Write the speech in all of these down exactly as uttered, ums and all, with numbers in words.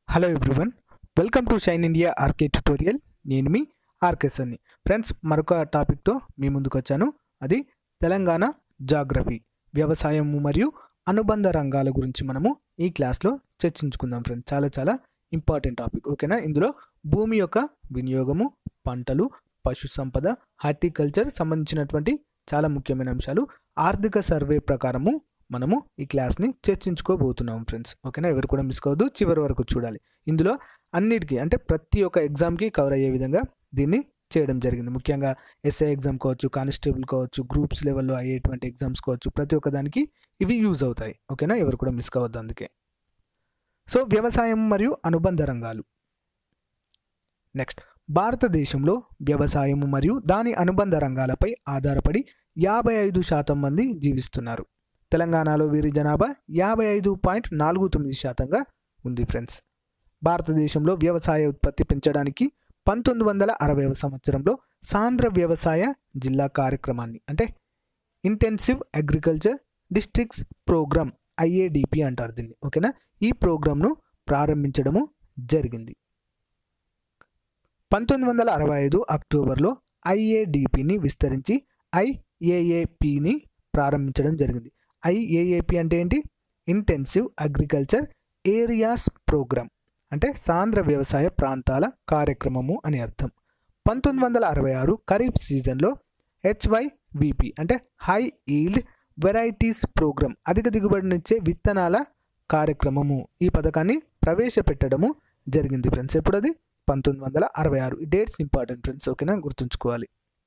Hello everyone, welcome to Shine India RK tutorial. నేను మీ RK సన్ని. Friends, మరొక టాపిక్తో మీ ముందుకు వచ్చాను. అది తెలంగాణ జాగ్రఫీ, వ్యవసాయము మరియు అనుబంధ రంగాల గురించి మనము ఈ క్లాస్లో చర్చించుకుందాం. ఫ్రెండ్స్, చాలా చాలా ఇంపార్టెంట్ టాపిక్, ఓకేనా. ఇందులో భూమి యొక్క వినియోగము, పంటలు, పశు సంపద, హార్టికల్చర్ సంబంధించినటువంటి చాలా ముఖ్యమైన అంశాలు ఆర్థిక సర్వే ప్రకారము మనము ఈ క్లాస్ని చర్చించుకోబోతున్నాం. ఫ్రెండ్స్, ఓకేనా. ఎవరు కూడా మిస్ కావద్దు, చివరి వరకు చూడాలి. ఇందులో అన్నిటికీ అంటే ప్రతి ఒక్క ఎగ్జామ్కి కవర్ అయ్యే విధంగా దీన్ని చేయడం జరిగింది. ముఖ్యంగా ఎస్ఐ ఎగ్జామ్ కావచ్చు, కానిస్టేబుల్ కావచ్చు, గ్రూప్స్ లెవెల్లో అయ్యేటువంటి ఎగ్జామ్స్ కావచ్చు, ప్రతి ఒక్క దానికి ఇవి యూజ్ అవుతాయి, ఓకేనా. ఎవరు కూడా మిస్ కావద్దు అందుకే. సో, వ్యవసాయం మరియు అనుబంధ రంగాలు. నెక్స్ట్, భారతదేశంలో వ్యవసాయము మరియు దాని అనుబంధ రంగాలపై ఆధారపడి యాభై ఐదు శాతం మంది జీవిస్తున్నారు. తెలంగాణలో వీరి జనాభా యాభై ఐదు పాయింట్ నాలుగు తొమ్మిది శాతంగా ఉంది. ఫ్రెండ్స్, భారతదేశంలో వ్యవసాయ ఉత్పత్తి పెంచడానికి పంతొమ్మిది వందల అరవైవ సంవత్సరంలో సాంద్ర వ్యవసాయ జిల్లా కార్యక్రమాన్ని అంటే intensive agriculture districts program IADP అంటారు దీన్ని, ఓకేనా. ఈ ప్రోగ్రామ్ను ప్రారంభించడము జరిగింది. పంతొమ్మిది వందల అరవై ఐదు అక్టోబర్లో ఐఏడిపిని విస్తరించి ఐఏఏపిని ప్రారంభించడం జరిగింది. ఐఏఏపి అంటే ఏంటి? ఇంటెన్సివ్ అగ్రికల్చర్ ఏరియాస్ ప్రోగ్రామ్, అంటే సాంద్ర వ్యవసాయ ప్రాంతాల కార్యక్రమము అని అర్థం. పంతొమ్మిది వందల అరవై ఆరు ఖరీఫ్ సీజన్లో హెచ్వైవిపి అంటే హై ఈల్డ్ వెరైటీస్ ప్రోగ్రామ్, అధిక దిగుబడినిచ్చే విత్తనాల కార్యక్రమము, ఈ పథకాన్ని ప్రవేశపెట్టడము జరిగింది. ఫ్రెండ్స్, ఎప్పుడు అది? పంతొమ్మిది వందల అరవై ఆరు. ఈ డేట్స్ ఇంపార్టెంట్ ఫ్రెండ్స్, ఓకేనా, గుర్తుంచుకోవాలి.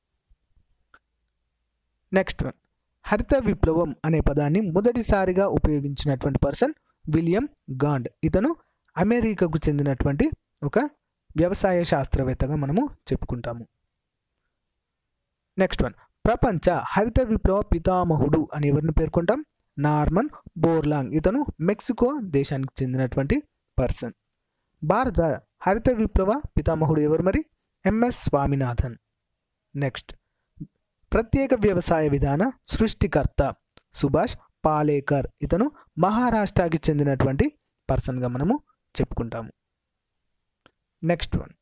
నెక్స్ట్ వన్, హరిత విప్లవం అనే పదాన్ని మొదటిసారిగా ఉపయోగించినటువంటి పర్సన్ విలియం గాండ్. ఇతను అమెరికాకు చెందినటువంటి ఒక వ్యవసాయ శాస్త్రవేత్తగా మనము చెప్పుకుంటాము. నెక్స్ట్ వన్, ప్రపంచ హరిత విప్లవ పితామహుడు అని ఎవరిని పేర్కొంటాం? Norman Borlaug. ఇతను మెక్సికో దేశానికి చెందినటువంటి పర్సన్. భారత హరిత విప్లవ పితామహుడు ఎవరు మరి? ఎంఎస్ స్వామినాథన్. నెక్స్ట్, ప్రత్యేక వ్యవసాయ విధాన సృష్టికర్త సుభాష్ పాలేకర్. ఇతను మహారాష్ట్రకి చెందినటువంటి పర్సన్గా మనము చెప్పుకుంటాము. నెక్స్ట్ వన్,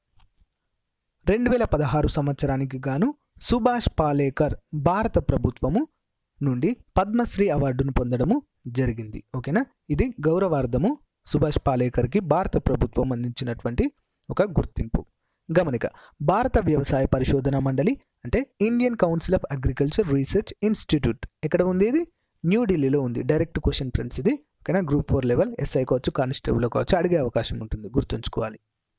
రెండు వేల పదహారు సంవత్సరానికి గాను సుభాష్ పాలేకర్ భారత ప్రభుత్వము నుండి పద్మశ్రీ అవార్డును పొందడము జరిగింది, ఓకేనా. ఇది గౌరవార్థము సుభాష్ పాలేకర్కి భారత ప్రభుత్వం అందించినటువంటి ఒక గుర్తింపు. గమనిక, భారత వ్యవసాయ పరిశోధన మండలి అంటే Indian Council of Agriculture Research Institute ఎక్కడ ఉంది? ఇది న్యూఢిల్లీలో ఉంది. డైరెక్ట్ క్వశ్చన్ ఫ్రెండ్స్ ఇది, ఓకేనా. గ్రూప్ ఫోర్ లెవెల్ ఎస్ఐ కావచ్చు, కానిస్టేబుల్ కావచ్చు, అడిగే అవకాశం ఉంటుంది, గుర్తుంచుకోవాలి.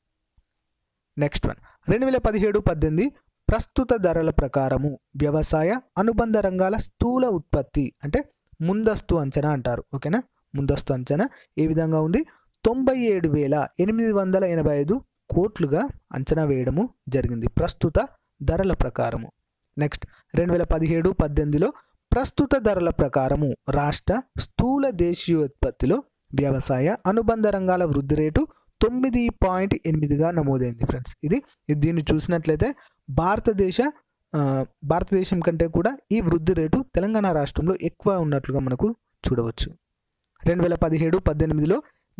నెక్స్ట్ వన్, రెండు వేల పదిహేడు పద్దెనిమిది ప్రస్తుత ధరల ప్రకారము వ్యవసాయ అనుబంధ రంగాల స్థూల ఉత్పత్తి అంటే ముందస్తు అంచనా అంటారు, ఓకేనా. ముందస్తు అంచనా ఏ విధంగా ఉంది? తొంభై ఏడు వేల ఎనిమిది వందల ఎనభై ఐదు కోట్లుగా అంచనా వేయడము జరిగింది ప్రస్తుత ధరల ప్రకారము. నెక్స్ట్, రెండు వేల పదిహేడు పద్దెనిమిదిలో ప్రస్తుత ధరల ప్రకారము రాష్ట్ర స్థూల దేశీయోత్పత్తిలో వ్యవసాయ అనుబంధ రంగాల వృద్ధి రేటు తొమ్మిది పాయింట్ ఎనిమిదిగా నమోదైంది. ఫ్రెండ్స్, ఇది దీన్ని చూసినట్లయితే భారతదేశ భారతదేశం కంటే కూడా ఈ వృద్ధి రేటు తెలంగాణ రాష్ట్రంలో ఎక్కువ ఉన్నట్లుగా మనకు చూడవచ్చు. రెండు వేల పదిహేడు పద్దెనిమిదిలో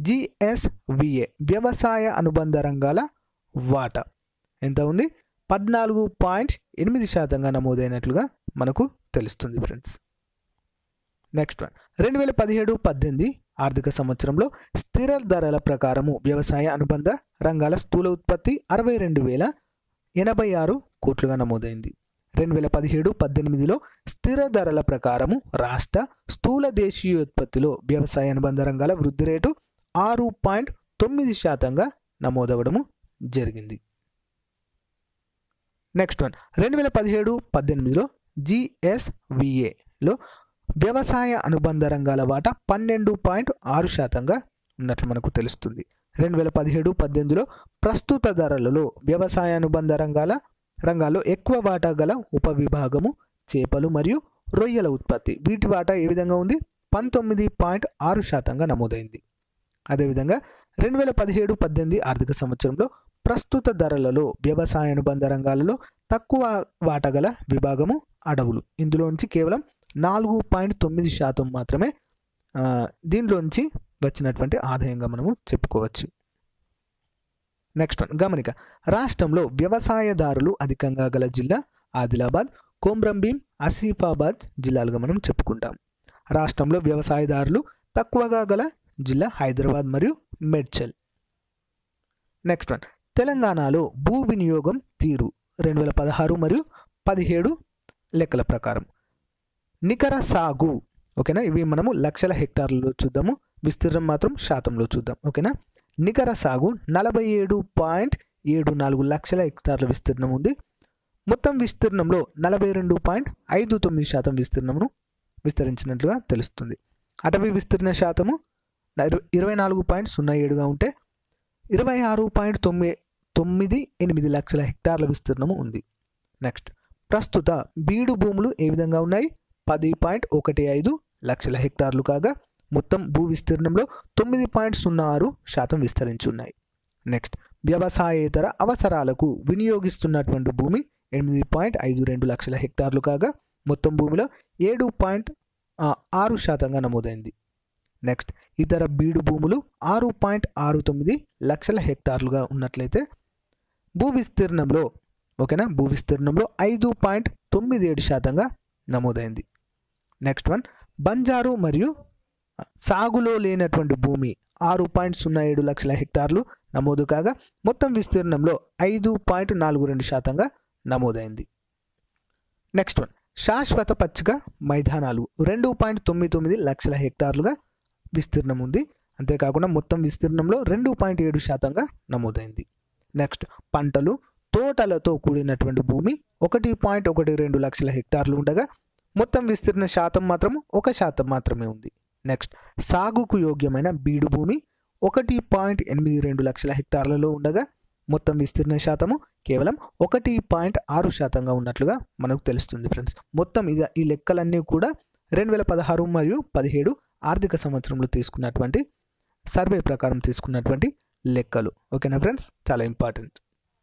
జిఎస్విఏ వ్యవసాయ అనుబంధ రంగాల వాటా ఎంత ఉంది? పద్నాలుగు పాయింట్ ఎనిమిది శాతంగా నమోదైనట్లుగా మనకు తెలుస్తుంది. ఫ్రెండ్స్, నెక్స్ట్ వన్, రెండు వేల పదిహేడు పద్దెనిమిది ఆర్థిక సంవత్సరంలో స్థిర ధరల ప్రకారము వ్యవసాయ అనుబంధ రంగాల స్థూల ఉత్పత్తి అరవై రెండు వేల ఎనభై ఆరు కోట్లుగా నమోదైంది. రెండు వేల పదిహేడు పద్దెనిమిదిలో స్థిర ధరల ప్రకారము రాష్ట్ర స్థూల దేశీయోత్పత్తిలో వ్యవసాయ అనుబంధ రంగాల వృద్ధి రేటు ఆరు పాయింట్ తొమ్మిది శాతంగా నమోదవడము జరిగింది. నెక్స్ట్ వన్, రెండు వేల పదిహేడు పద్దెనిమిదిలో జిఎస్విఏలో వ్యవసాయ అనుబంధ రంగాల వాటా పన్నెండు పాయింట్ ఆరు శాతంగా ఉన్నట్లు మనకు తెలుస్తుంది. రెండు వేల పదిహేడు పద్దెనిమిదిలో ప్రస్తుత ధరలలో వ్యవసాయ అనుబంధ రంగాల రంగాల్లో ఎక్కువ వాటా గల ఉపవిభాగము చేపలు మరియు రొయ్యల ఉత్పత్తి. వీటి వాటా ఏ విధంగా ఉంది? పంతొమ్మిది పాయింట్ ఆరు శాతంగా నమోదైంది. అదేవిధంగా రెండు వేల పదిహేడు పద్దెనిమిది ఆర్థిక సంవత్సరంలో ప్రస్తుత ధరలలో వ్యవసాయ అనుబంధ రంగాలలో తక్కువ వాటా గల విభాగము అడవులు. ఇందులోంచి కేవలం నాలుగు పాయింట్ తొమ్మిది శాతం మాత్రమే దీనిలోంచి వచ్చినటువంటి ఆదాయంగా మనము చెప్పుకోవచ్చు. నెక్స్ట్ వన్ గమనిక. రాష్ట్రంలో వ్యవసాయదారులు అధికంగా గల జిల్లా ఆదిలాబాద్, కొమ్రంభీం, ఆసిఫాబాద్ జిల్లాలుగా మనం చెప్పుకుంటాం. రాష్ట్రంలో వ్యవసాయదారులు తక్కువగా గల జిల్లా హైదరాబాద్ మరియు మేడ్చల్. నెక్స్ట్ వన్ తెలంగాణలో భూ వినియోగం తీరు రెండు వేల పదహారు మరియు పదిహేడు లెక్కల ప్రకారం. నికర సాగు, ఓకేనా, ఇవి మనము లక్షల హెక్టార్లలో చూద్దాము, విస్తీర్ణం మాత్రం శాతంలో చూద్దాం. ఓకేనా, నికర సాగు నలభై ఏడు పాయింట్ ఏడు నాలుగు లక్షల హెక్టార్ల విస్తీర్ణం ఉంది. మొత్తం విస్తీర్ణంలో నలభై రెండు పాయింట్ ఐదు తొమ్మిది శాతం విస్తీర్ణమును విస్తరించినట్లుగా తెలుస్తుంది. అటవీ విస్తీర్ణ శాతము ఇరవై నాలుగు పాయింట్ సున్నా ఏడుగా ఉంటే ఇరవై ఆరు పాయింట్ తొమ్మిది తొమ్మిది ఎనిమిది లక్షల హెక్టార్ల విస్తీర్ణము ఉంది. నెక్స్ట్ ప్రస్తుత బీడు భూములు ఏ విధంగా ఉన్నాయి? పది పాయింట్ ఒకటి ఐదు లక్షల హెక్టార్లు కాగా మొత్తం భూ విస్తీర్ణంలో తొమ్మిది పాయింట్ సున్నా ఆరు శాతం విస్తరించి ఉన్నాయి. నెక్స్ట్ వ్యవసాయేతర అవసరాలకు వినియోగిస్తున్నటువంటి భూమి ఎనిమిది పాయింట్ ఐదు రెండు లక్షల హెక్టార్లు కాగా మొత్తం భూమిలో ఏడు పాయింట్ ఆరు శాతంగా నమోదైంది. నెక్స్ట్ ఇతర బీడు భూములు ఆరు పాయింట్ ఆరు తొమ్మిది లక్షల హెక్టార్లుగా ఉన్నట్లయితే భూ విస్తీర్ణంలో, ఓకేనా, భూ విస్తీర్ణంలో ఐదు పాయింట్ తొమ్మిది ఏడు శాతంగా నమోదైంది. నెక్స్ట్ వన్ బంజారు మరియు సాగులో లేనటువంటి భూమి ఆరు పాయింట్ సున్నా ఏడు లక్షల హెక్టార్లు నమోదు కాగా మొత్తం విస్తీర్ణంలో ఐదు పాయింట్ నాలుగు రెండు శాతంగా నమోదైంది. నెక్స్ట్ వన్ శాశ్వత పచ్చిక మైదానాలు రెండు పాయింట్ తొమ్మిది తొమ్మిది లక్షల హెక్టార్లుగా విస్తీర్ణం ఉంది. అంతేకాకుండా మొత్తం విస్తీర్ణంలో రెండు పాయింట్ ఏడు శాతంగా నమోదైంది. నెక్స్ట్ పంటలు తోటలతో కూడినటువంటి భూమి ఒకటి పాయింట్ ఒకటి రెండు లక్షల హెక్టార్లు ఉండగా మొత్తం విస్తీర్ణ శాతం మాత్రం ఒక శాతం మాత్రమే ఉంది. నెక్స్ట్ సాగుకు యోగ్యమైన బీడు భూమి ఒకటి పాయింట్ ఎనిమిది రెండు లక్షల హెక్టార్లలో ఉండగా మొత్తం విస్తీర్ణ శాతము కేవలం ఒకటి పాయింట్ ఆరు శాతంగా ఉన్నట్లుగా మనకు తెలుస్తుంది. ఫ్రెండ్స్ మొత్తం ఇక ఈ లెక్కలన్నీ కూడా రెండు వేల పదహారు మరియు పదిహేడు ఆర్థిక సంవత్సరంలో తీసుకున్నటువంటి సర్వే ప్రకారం తీసుకున్నటువంటి లెక్కలు. ఓకేనా ఫ్రెండ్స్, చాలా ఇంపార్టెంట్.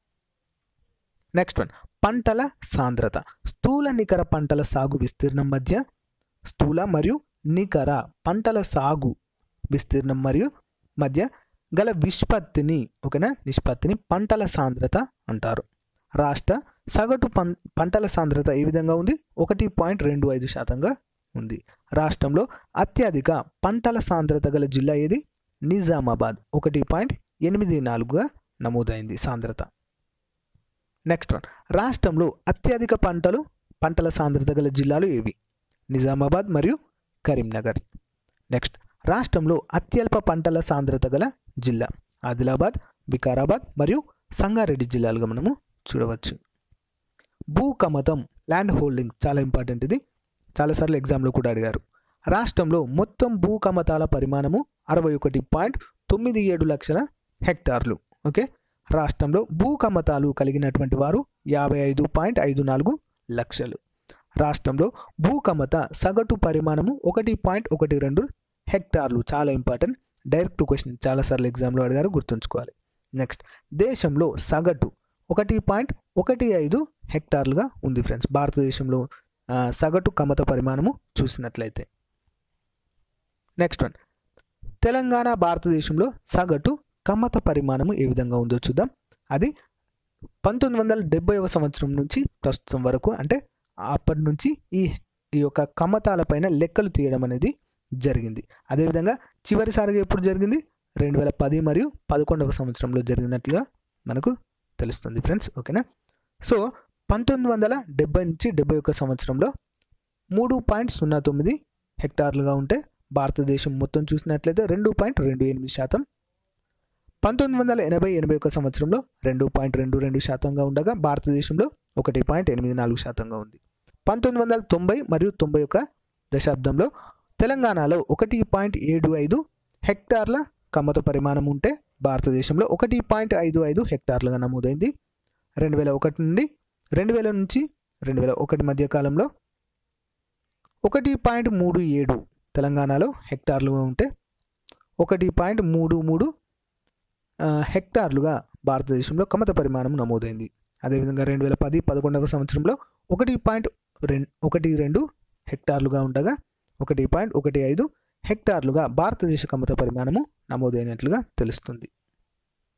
నెక్స్ట్ వన్ పంటల సాంద్రత. స్థూల నికర పంటల సాగు విస్తీర్ణం మధ్య స్థూల మరియు నికర పంటల సాగు విస్తీర్ణం మరియు మధ్య గల నిష్పత్తిని, ఓకేనా, నిష్పత్తిని పంటల సాంద్రత అంటారు. రాష్ట్ర సగటు పం పంటల సాంద్రత ఏ విధంగా ఉంది? ఒకటి పాయింట్ రెండు ఐదు శాతంగా ఉంది. రాష్ట్రంలో అత్యధిక పంటల సాంద్రత గల జిల్లా ఏది? నిజామాబాద్ ఒకటి పాయింట్ ఎనిమిది నాలుగుగా నమోదైంది సాంద్రత. నెక్స్ట్ వన్ రాష్ట్రంలో అత్యధిక పంటలు పంటల సాంద్రత గల జిల్లాలు ఏవి? నిజామాబాద్ మరియు కరీంనగర్. నెక్స్ట్ రాష్ట్రంలో అత్యల్ప పంటల సాంద్రత గల జిల్లా ఆదిలాబాద్, వికారాబాద్ మరియు సంగారెడ్డి జిల్లాలుగా మనము చూడవచ్చు. భూ కమతం, ల్యాండ్ హోల్డింగ్ చాలా ఇంపార్టెంట్. ఇది చాలాసార్లు ఎగ్జామ్లో కూడా అడిగారు. రాష్ట్రంలో మొత్తం భూ కమతాల పరిమాణము అరవై ఒకటి పాయింట్ తొమ్మిది ఏడు లక్షల హెక్టార్లు. ఓకే, రాష్ట్రంలో భూ కమతాలు కలిగినటువంటి వారు యాభై ఐదు పాయింట్ ఐదు నాలుగు లక్షలు. రాష్ట్రంలో భూ కమత సగటు పరిమాణము ఒకటి పాయింట్ ఒకటి రెండు హెక్టార్లు. చాలా ఇంపార్టెంట్, డైరెక్ట్ క్వశ్చన్ చాలాసార్లు ఎగ్జామ్లో అడిగారు, గుర్తుంచుకోవాలి. నెక్స్ట్ దేశంలో సగటు ఒకటి పాయింట్ ఒకటి ఐదు హెక్టార్లుగా ఉంది ఫ్రెండ్స్. భారతదేశంలో సగటు కమత పరిమాణము చూసినట్లయితే. నెక్స్ట్ వన్ తెలంగాణ భారతదేశంలో సగటు కమత పరిమాణము ఏ విధంగా ఉందో చూద్దాం. అది పంతొమ్మిది వందల డెబ్బైవ సంవత్సరం నుంచి ప్రస్తుతం వరకు, అంటే అప్పటి నుంచి ఈ ఈ యొక్క కమతాలపైన లెక్కలు తీయడం అనేది జరిగింది. అదేవిధంగా చివరిసారిగా ఎప్పుడు జరిగింది? రెండు వేల పది మరియు పదకొండవ సంవత్సరంలో జరిగినట్లుగా మనకు తెలుస్తుంది ఫ్రెండ్స్. ఓకేనా, సో పంతొమ్మిది వందల డెబ్బై నుంచి డెబ్బై ఒక్క సంవత్సరంలో మూడు పాయింట్ సున్నా తొమ్మిది హెక్టార్లుగా ఉంటే భారతదేశం మొత్తం చూసినట్లయితే రెండు పాయింట్ రెండు ఎనిమిది శాతం. పంతొమ్మిది వందల ఎనభై ఎనభై ఒక్క సంవత్సరంలో రెండు పాయింట్ రెండు రెండు శాతంగా ఉండగా భారతదేశంలో ఒకటి పాయింట్ ఎనిమిది నాలుగు శాతంగా ఉంది. పంతొమ్మిది వందల తొంభై మరియు తొంభై ఒక్క దశాబ్దంలో తెలంగాణలో ఒకటి పాయింట్ ఏడు ఐదు హెక్టార్ల కమత పరిమాణం ఉంటే భారతదేశంలో ఒకటి పాయింట్ ఐదు ఐదు హెక్టార్లుగా నమోదైంది. రెండు వేల ఒకటి నుండి రెండు వేల నుంచి రెండు వేల ఒకటి మధ్య కాలంలో ఒకటి పాయింట్ మూడు ఏడు తెలంగాణలో హెక్టార్లుగా ఉంటే ఒకటి పాయింట్ మూడు మూడు హెక్టార్లుగా భారతదేశంలో కమత పరిమాణం నమోదైంది. అదేవిధంగా రెండు వేల పది పదకొండవ సంవత్సరంలో ఒకటి పాయింట్ రెండు ఒకటి రెండు హెక్టార్లుగా ఉండగా ఒకటి పాయింట్ ఒకటి ఐదు హెక్టార్లుగా భారతదేశ కమత పరిమాణము నమోదైనట్లుగా తెలుస్తుంది.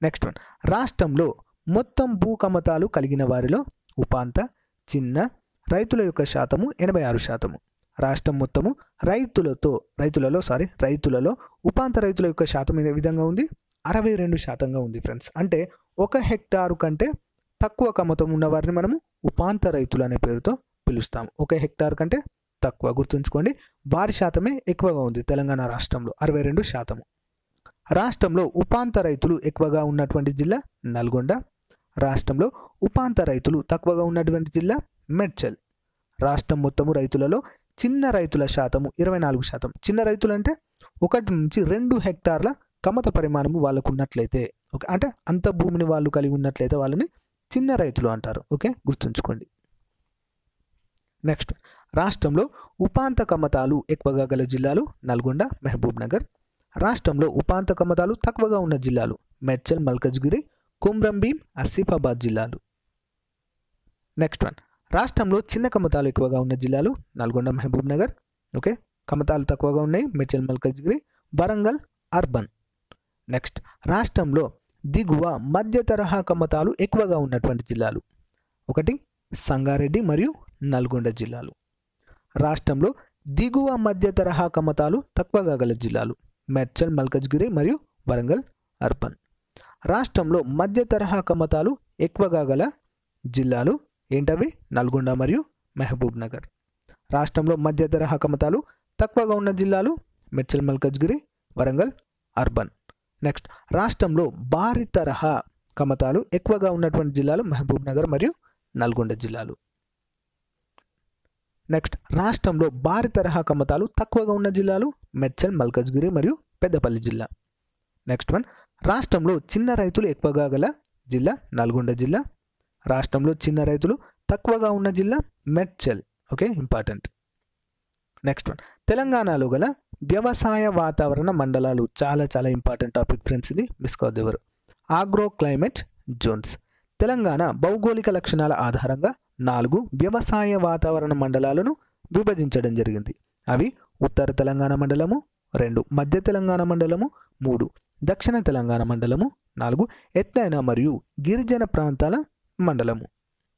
నెక్స్ట్ వన్, రాష్ట్రంలో మొత్తం భూ కమతాలు కలిగిన వారిలో ఉపాంత, చిన్న రైతుల యొక్క శాతము ఎనభై ఆరు శాతము. రాష్ట్రం మొత్తము రైతులతో రైతులలో సారీ రైతులలో ఉపాంత రైతుల యొక్క శాతం ఏ విధంగా ఉంది, అరవై రెండు శాతంగా ఉంది ఫ్రెండ్స్. అంటే ఒక హెక్టారు కంటే తక్కువ కమతం ఉన్న వారిని మనము ఉపాంత రైతులు అనే పేరుతో పిలుస్తాం. ఒక హెక్టార్ కంటే తక్కువ, గుర్తుంచుకోండి. వారి శాతమే ఎక్కువగా ఉంది తెలంగాణ రాష్ట్రంలో, అరవై రెండు శాతము. రాష్ట్రంలో ఉపాంత రైతులు ఎక్కువగా ఉన్నటువంటి జిల్లా నల్గొండ. రాష్ట్రంలో ఉపాంత రైతులు తక్కువగా ఉన్నటువంటి జిల్లా మేడ్చల్. రాష్ట్రం మొత్తము రైతులలో చిన్న రైతుల శాతము ఇరవై నాలుగు శాతం. చిన్న రైతులు అంటే ఒకటి నుంచి రెండు హెక్టార్ల కమత పరిమాణము వాళ్ళకు ఉన్నట్లయితే, ఓకే, అంటే అంత భూమిని వాళ్ళు కలిగి ఉన్నట్లయితే వాళ్ళని చిన్న రైతులు అంటారు. ఓకే, గుర్తుంచుకోండి. నెక్స్ట్, రాష్ట్రంలో ఉపాంత కమతాలు ఎక్కువగా గల జిల్లాలు నల్గొండ, మహబూబ్ నగర్. రాష్ట్రంలో ఉపాంత కమతాలు తక్కువగా ఉన్న జిల్లాలు మేడ్చల్, మల్కజ్గిరి, కుమ్రంభీం, ఆసిఫాబాద్ జిల్లాలు. నెక్స్ట్ వన్, రాష్ట్రంలో చిన్న కమతాలు ఎక్కువగా ఉన్న జిల్లాలు నల్గొండ, మహబూబ్ నగర్. ఓకే, కమతాలు తక్కువగా ఉన్నాయి మేడ్చల్, మల్కజ్గిరి, వరంగల్, అర్బన్. నెక్స్ట్, రాష్ట్రంలో దిగువ మధ్య తరహా కమతాలు ఎక్కువగా ఉన్నటువంటి జిల్లాలు ఒకటి సంగారెడ్డి మరియు నల్గొండ జిల్లాలు. రాష్ట్రంలో దిగువ మధ్య తరహా కమతాలు తక్కువగా గల జిల్లాలు మేడ్చల్, మల్కజ్గిరి మరియు వరంగల్, అర్బన్. రాష్ట్రంలో మధ్య తరహా కమతాలు ఎక్కువగా గల జిల్లాలు ఏంటవి, నల్గొండ మరియు మహబూబ్ నగర్. రాష్ట్రంలో మధ్య తరహా కమతాలు తక్కువగా ఉన్న జిల్లాలు మేడ్చల్, మల్కజ్గిరి, వరంగల్, అర్బన్. నెక్స్ట్, రాష్ట్రంలో భారీ తరహా కమతాలు ఎక్కువగా ఉన్నటువంటి జిల్లాలు మహబూబ్ నగర్ మరియు నల్గొండ జిల్లాలు. నెక్స్ట్, రాష్ట్రంలో భారీ తరహా కమతాలు తక్కువగా ఉన్న జిల్లాలు మేడ్చల్, మల్కజ్గిరి మరియు పెద్దపల్లి జిల్లా. నెక్స్ట్ వన్, రాష్ట్రంలో చిన్న రైతులు ఎక్కువగా గల జిల్లా నల్గొండ జిల్లా. రాష్ట్రంలో చిన్న రైతులు తక్కువగా ఉన్న జిల్లా Medchal. Okay, important. Next one, తెలంగాణలో గల వ్యవసాయ వాతావరణ మండలాలు. చాలా చాలా ఇంపార్టెంట్ టాపిక్ ఫ్రెండ్స్, ఇది మిస్ కావద్దు ఎవరు. Agro climate Jones. తెలంగాణ భౌగోళిక లక్షణాల ఆధారంగా నాలుగు వ్యవసాయ వాతావరణ మండలాలను విభజించడం జరిగింది. అవి ఉత్తర తెలంగాణ మండలము, రెండు మధ్య తెలంగాణ మండలము, మూడు దక్షిణ తెలంగాణ మండలము, నాలుగు ఎత్తైన మరియు గిరిజన ప్రాంతాల మండలము.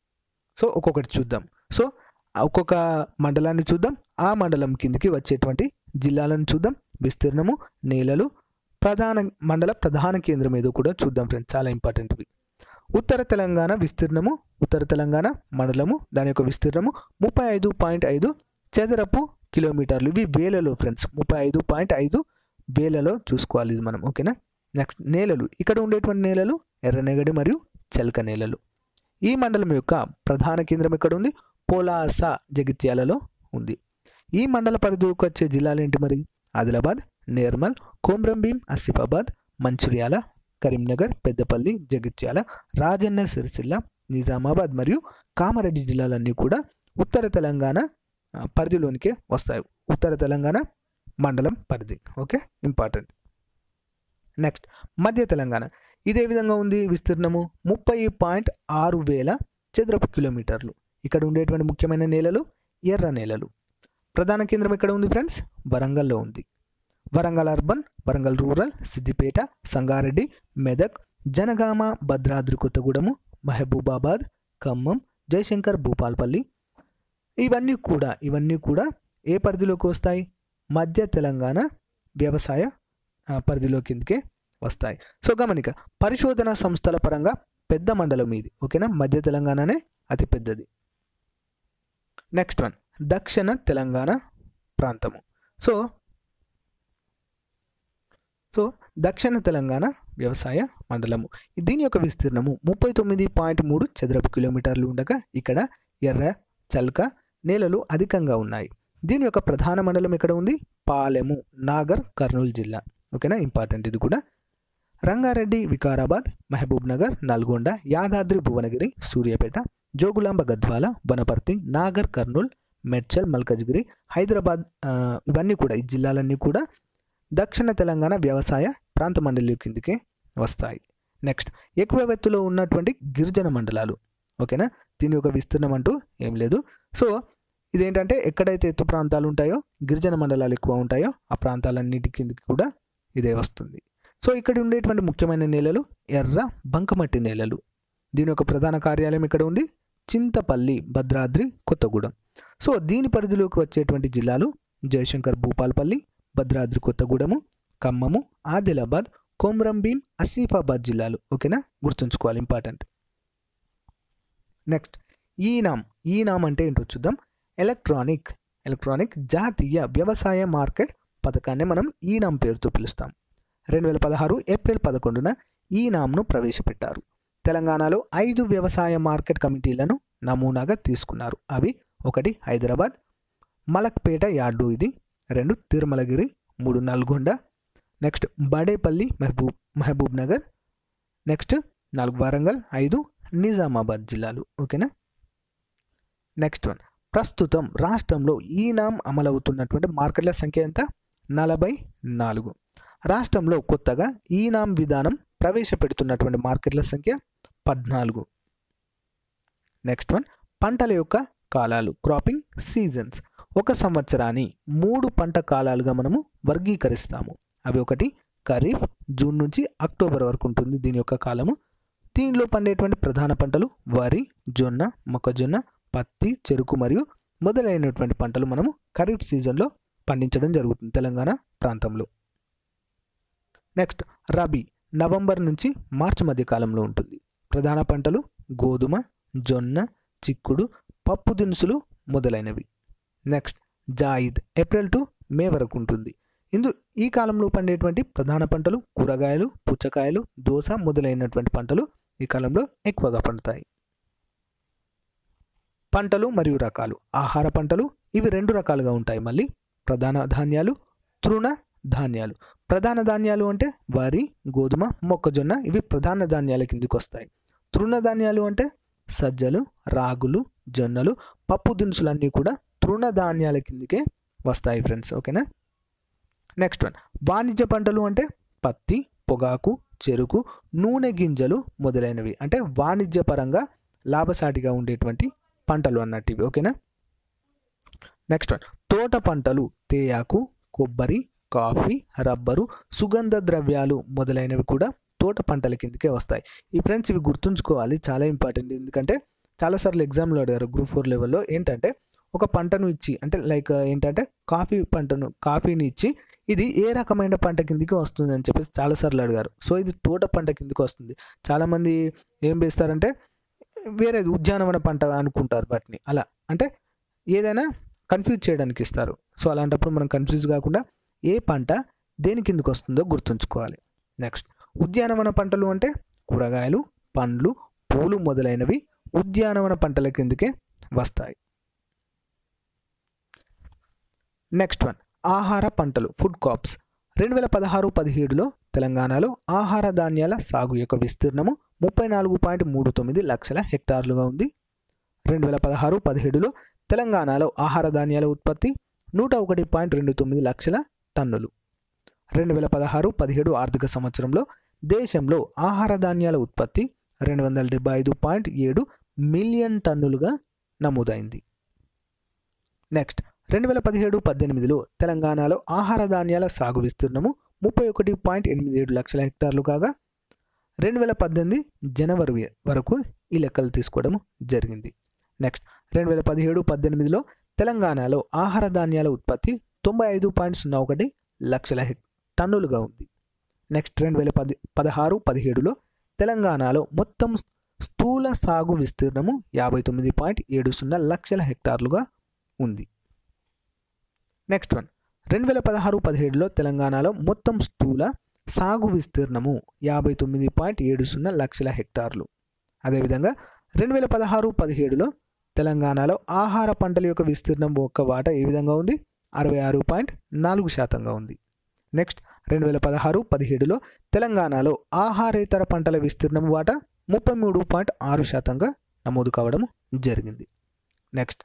సో ఒక్కొక్కటి చూద్దాం. సో ఒక్కొక్క మండలాన్ని చూద్దాం. ఆ మండలం కిందికి వచ్చేటువంటి జిల్లాలను చూద్దాం. విస్తీర్ణము, నేలలు, ప్రధాన మండల ప్రధాన కేంద్రం ఏదో కూడా చూద్దాం ఫ్రెండ్స్, చాలా ఇంపార్టెంట్ ఇవి. ఉత్తర తెలంగాణ విస్తీర్ణము, ఉత్తర తెలంగాణ మండలము, దాని యొక్క విస్తీర్ణము ముప్పై ఐదు పాయింట్ ఐదు చదరపు కిలోమీటర్లు. ఇవి వేలలో ఫ్రెండ్స్, ముప్పై ఐదు పాయింట్ ఐదు వేలలో చూసుకోవాలి ఇది మనం. ఓకేనా. నెక్స్ట్, నేలలు. ఇక్కడ ఉండేటువంటి నేలలు ఎర్రనేగడి మరియు చెలక నేలలు. ఈ మండలం యొక్క ప్రధాన కేంద్రం ఎక్కడ ఉంది, పోలాస జగిత్యాలలో ఉంది. ఈ మండల పరిధిలోకి వచ్చే జిల్లాలు ఏంటి మరి, ఆదిలాబాద్, నిర్మల్, కొమ్రంభీం, ఆసిఫాబాద్, మంచిర్యాల, కరీంనగర్, పెద్దపల్లి, జగిత్యాల, రాజన్న సిరిసిల్ల, నిజామాబాద్ మరియు కామారెడ్డి జిల్లాలన్నీ కూడా ఉత్తర తెలంగాణ పరిధిలోనికే వస్తాయి. ఉత్తర తెలంగాణ మండలం పరిధి. Okay, important. నెక్స్ట్, మధ్య తెలంగాణ. ఇదే విధంగా ఉంది. విస్తీర్ణము ముప్పై పాయింట్ ఆరు వేల చదరపు కిలోమీటర్లు. ఇక్కడ ఉండేటువంటి ముఖ్యమైన నేలలు ఎర్ర నేలలు. ప్రధాన కేంద్రం ఎక్కడ ఉంది ఫ్రెండ్స్, వరంగల్లో ఉంది. వరంగల్ అర్బన్, వరంగల్ రూరల్, సిద్దిపేట, సంగారెడ్డి, మెదక్, జనగామ, భద్రాద్రి కొత్తగూడెము, మహబూబాబాద్, ఖమ్మం, జయశంకర్, భూపాల్పల్లి, ఇవన్నీ కూడా ఇవన్నీ కూడా ఏ పరిధిలోకి వస్తాయి, మధ్య తెలంగాణ వ్యవసాయ పరిధిలో కిందకే వస్తాయి. సో గమనిక, పరిశోధన సంస్థల పరంగా పెద్ద మండలం ఇది. ఓకేనా, మధ్య తెలంగాణనే అతి పెద్దది. నెక్స్ట్ వన్, దక్షిణ తెలంగాణ ప్రాంతము. సో సో దక్షిణ తెలంగాణ వ్యవసాయ మండలము. దీని యొక్క విస్తీర్ణము ముప్పై తొమ్మిది పాయింట్ మూడు చదరపు కిలోమీటర్లు ఉండగా ఇక్కడ ఎర్ర చల్క నేలలు అధికంగా ఉన్నాయి. దీని యొక్క ప్రధాన మండలం ఎక్కడ ఉంది, పాలెము, నాగర్ కర్నూలు జిల్లా. ఓకేనా, ఇంపార్టెంట్ ఇది కూడా. రంగారెడ్డి, వికారాబాద్, మహబూబ్ నగర్, నల్గొండ, యాదాద్రి భువనగిరి, సూర్యాపేట, జోగులాంబ గద్వాల, వనపర్తి, నాగర్ కర్నూల్, మేడ్చల్, మల్కజ్గిరి, హైదరాబాద్, ఇవన్నీ కూడా ఈ జిల్లాలన్నీ కూడా దక్షిణ తెలంగాణ వ్యవసాయ ప్రాంత మండలి కిందకే వస్తాయి. నెక్స్ట్, ఎక్కువ ఎత్తులో ఉన్నటువంటి గిరిజన మండలాలు. ఓకేనా, దీని యొక్క విస్తీర్ణం అంటూ ఏం లేదు. సో ఇదేంటంటే ఎక్కడైతే ఎత్తు ప్రాంతాలు ఉంటాయో, గిరిజన మండలాలు ఎక్కువ ఉంటాయో ఆ ప్రాంతాలన్నిటి కిందకి కూడా ఇదే వస్తుంది. సో ఇక్కడ ఉండేటువంటి ముఖ్యమైన నేలలు ఎర్ర బంకమట్టి నేలలు. దీని యొక్క ప్రధాన కార్యాలయం ఇక్కడ ఉంది చింతపల్లి, భద్రాద్రి కొత్తగూడెం. సో దీని పరిధిలోకి వచ్చేటువంటి జిల్లాలు జయశంకర్ భూపాల్పల్లి, భద్రాద్రి కొత్తగూడెము, ఖమ్మము, ఆదిలాబాద్, కొమ్రంభీం, ఆసిఫాబాద్ జిల్లాలు. ఓకేనా, గుర్తుంచుకోవాలి, ఇంపార్టెంట్. నెక్స్ట్ ఈనామ్. ఈనామ్ అంటే ఏంటో చూద్దాం. ఎలక్ట్రానిక్ ఎలక్ట్రానిక్ జాతీయ వ్యవసాయ మార్కెట్ పథకాన్ని మనం ఈనామ్ పేరుతో పిలుస్తాం. రెండు వేల పదహారు ఏప్రిల్ పదకొండున ఈనామ్ను ప్రవేశపెట్టారు. తెలంగాణలో ఐదు వ్యవసాయ మార్కెట్ కమిటీలను నమూనాగా తీసుకున్నారు. అవి ఒకటి హైదరాబాద్, మలక్పేట యార్డు ఇది, రెండు తిరుమలగిరి, మూడు Nalgonda, next Badepalli Mahabub Mahabubnagar, next నాలుగు వరంగల్, ఐదు నిజామాబాద్ జిల్లాలు. ఓకేనా. నెక్స్ట్ వన్, ప్రస్తుతం రాష్ట్రంలో ఈనామ్ అమలవుతున్నటువంటి మార్కెట్ల సంఖ్య ఎంత? నలభై నాలుగు. రాష్ట్రంలో కొత్తగా ఈనామ్ విధానం ప్రవేశపెడుతున్నటువంటి మార్కెట్ల సంఖ్య పద్నాలుగు. నెక్స్ట్ వన్, పంటల యొక్క కాలాలు, క్రాపింగ్ సీజన్స్. ఒక సంవత్సరాన్ని మూడు పంట కాలాలుగా మనము వర్గీకరిస్తాము. అవి ఒకటి ఖరీఫ్, జూన్ నుంచి అక్టోబర్ వరకు ఉంటుంది దీని యొక్క కాలము. దీనిలో పండేటువంటి ప్రధాన పంటలు వరి, జొన్న, మొక్కజొన్న, పత్తి, చెరుకు మరియు మొదలైనటువంటి పంటలు మనము ఖరీఫ్ సీజన్లో పండించడం జరుగుతుంది తెలంగాణ ప్రాంతంలో. నెక్స్ట్ రబీ, నవంబర్ నుంచి మార్చి మధ్య కాలంలో ఉంటుంది. ప్రధాన పంటలు గోధుమ, జొన్న, చిక్కుడు, పప్పు దినుసులు మొదలైనవి. Next Zaid, April to May వరకు ఉంటుంది. ఇందు ఈ కాలంలో పండేటువంటి ప్రధాన పంటలు కూరగాయలు, పుచ్చకాయలు, దోస మొదలైనటువంటి పంటలు ఈ కాలంలో ఎక్కువగా పండుతాయి. పంటలు మరియు రకాలు, ఆహార పంటలు ఇవి రెండు రకాలుగా ఉంటాయి. మళ్ళీ ప్రధాన ధాన్యాలు, తృణ ధాన్యాలు. ప్రధాన ధాన్యాలు అంటే వరి, గోధుమ, మొక్కజొన్న ఇవి ప్రధాన ధాన్యాల కిందికి వస్తాయి. తృణధాన్యాలు అంటే సజ్జలు, రాగులు, జొన్నలు, పప్పు దినుసులన్నీ కూడా తృణధాన్యాల కిందికే వస్తాయి ఫ్రెండ్స్. ఓకేనా. నెక్స్ట్ వన్, వాణిజ్య పంటలు అంటే పత్తి, పొగాకు, చెరుకు, నూనె గింజలు మొదలైనవి. అంటే వాణిజ్యపరంగా లాభసాటిగా ఉండేటువంటి పంటలు అన్నట్టు ఇవి. ఓకేనా. నెక్స్ట్ వన్, తోట పంటలు తేయాకు, కొబ్బరి, కాఫీ, రబ్బరు, సుగంధ ద్రవ్యాలు మొదలైనవి కూడా తోట పంటల కిందకే వస్తాయి. ఈ ఫ్రెండ్స్ ఇవి గుర్తుంచుకోవాలి, చాలా ఇంపార్టెంట్. ఎందుకంటే చాలాసార్లు ఎగ్జామ్లో అడిగారు గ్రూప్ ఫోర్ లెవెల్లో. ఏంటంటే ఒక పంటను ఇచ్చి, అంటే లైక్ ఏంటంటే కాఫీ పంటను కాఫీని ఇచ్చి ఇది ఏ రకమైన పంట కిందికి వస్తుంది అని చెప్పేసి చాలాసార్లు అడిగారు. సో ఇది తోట పంట కిందికి వస్తుంది. చాలామంది ఏం వేస్తారంటే వేరే ఉద్యానవన పంట అనుకుంటారు వాటిని. అలా అంటే ఏదైనా కన్ఫ్యూజ్ చేయడానికి ఇస్తారు. సో అలాంటప్పుడు మనం కన్ఫ్యూజ్ కాకుండా ఏ పంట దేని కిందకి వస్తుందో గుర్తుంచుకోవాలి. నెక్స్ట్ ఉద్యానవన పంటలు అంటే కూరగాయలు, పండ్లు, పూలు మొదలైనవి ఉద్యానవన పంటల కిందకే వస్తాయి. నెక్స్ట్ వన్, ఆహార పంటలు ఫుడ్ క్రాప్స్. రెండు వేల పదహారు పదిహేడులో తెలంగాణలో ఆహార ధాన్యాల సాగు యొక్క విస్తీర్ణము ముప్పై నాలుగు పాయింట్ మూడు తొమ్మిది లక్షల హెక్టార్లుగా ఉంది. రెండు వేల పదహారు పదిహేడులో తెలంగాణలో ఆహార ధాన్యాల ఉత్పత్తి నూట ఒకటి పాయింట్ రెండు తొమ్మిది లక్షల టన్నులు. రెండు వేల పదహారు పదిహేడు ఆర్థిక సంవత్సరంలో దేశంలో ఆహార ధాన్యాల ఉత్పత్తి రెండు వందల డెబ్బై ఐదు పాయింట్ ఏడు మిలియన్ టన్నులుగా నమోదైంది. నెక్స్ట్ రెండు వేల పదిహేడు పద్దెనిమిదిలో తెలంగాణలో ఆహార ధాన్యాల సాగు విస్తీర్ణము ముప్పై ఒకటి పాయింట్ ఎనిమిది ఏడు లక్షల హెక్టార్లు కాగా రెండు వేల పద్దెనిమిది జనవరి వరకు ఈ లెక్కలు తీసుకోవడం జరిగింది. నెక్స్ట్ రెండు వేల పదిహేడు పద్దెనిమిదిలో తెలంగాణలో ఆహార ధాన్యాల ఉత్పత్తి తొంభై ఐదు పాయింట్ సున్నా ఒకటి లక్షల టన్నులుగా ఉంది. నెక్స్ట్ రెండు వేల పది పదహారు పదిహేడులో తెలంగాణలో మొత్తం స్థూల సాగు విస్తీర్ణము యాభై తొమ్మిది పాయింట్ ఏడు సున్నా లక్షల హెక్టార్లుగా ఉంది. నెక్స్ట్ వన్, రెండు వేల పదహారు పదిహేడులో తెలంగాణలో మొత్తం స్థూల సాగు విస్తీర్ణము యాభై తొమ్మిది పాయింట్ ఏడు సున్నా లక్షల హెక్టార్లు. అదేవిధంగా రెండు వేల పదహారు పదిహేడులో తెలంగాణలో ఆహార పంటల యొక్క విస్తీర్ణం యొక్క వాటా ఏ విధంగా ఉంది? అరవై ఆరు పాయింట్ నాలుగు శాతంగా ఉంది. నెక్స్ట్ రెండు వేల పదహారు పదిహేడులో తెలంగాణలో ఆహారేతర పంటల విస్తీర్ణం వాటా ముప్పై మూడు పాయింట్ ఆరు శాతంగా నమోదు కావడం జరిగింది. నెక్స్ట్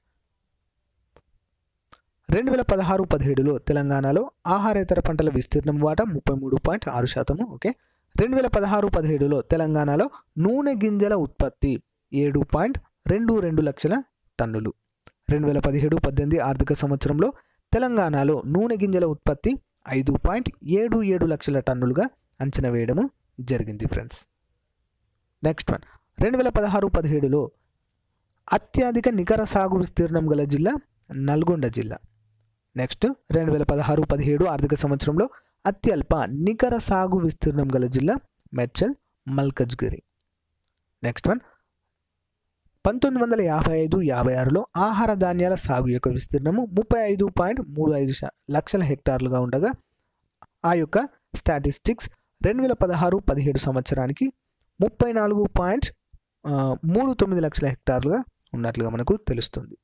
రెండు వేల పదహారు పదిహేడులో తెలంగాణలో ఆహారేతర పంటల విస్తీర్ణం వాటా ముప్పై మూడు పాయింట్ ఆరు శాతము. ఓకే. రెండు వేల పదహారు పదిహేడులో తెలంగాణలో నూనె గింజల ఉత్పత్తి ఏడు పాయింట్ రెండు రెండు లక్షల టన్నులు. రెండు వేల పదిహేడు పద్దెనిమిది ఆర్థిక సంవత్సరంలో తెలంగాణలో నూనె గింజల ఉత్పత్తి ఐదు పాయింట్ ఏడు ఏడు లక్షల టన్నులుగా అంచనా వేయడము జరిగింది ఫ్రెండ్స్. నెక్స్ట్ వన్, రెండు వేల పదహారు పదిహేడులో అత్యధిక నికర సాగు విస్తీర్ణం గల జిల్లా నల్గొండ జిల్లా. నెక్స్ట్ రెండు వేల పదహారు పదిహేడు ఆర్థిక సంవత్సరంలో అత్యల్ప నికర సాగు విస్తీర్ణం గల జిల్లా మేడ్చల్ మల్కజ్గిరి. నెక్స్ట్ వన్, పంతొమ్మిది వందల యాభై ఐదు యాభై ఆరులో ఆహార ధాన్యాల సాగు యొక్క విస్తీర్ణము ముప్పై ఐదు పాయింట్ మూడు ఐదు లక్షల హెక్టార్లుగా ఉండగా ఆ యొక్క స్టాటిస్టిక్స్ రెండు వేల పదహారు పదిహేడు సంవత్సరానికి ముప్పై నాలుగు పాయింట్ మూడు తొమ్మిది లక్షల హెక్టార్లుగా ఉన్నట్లుగా మనకు తెలుస్తుంది.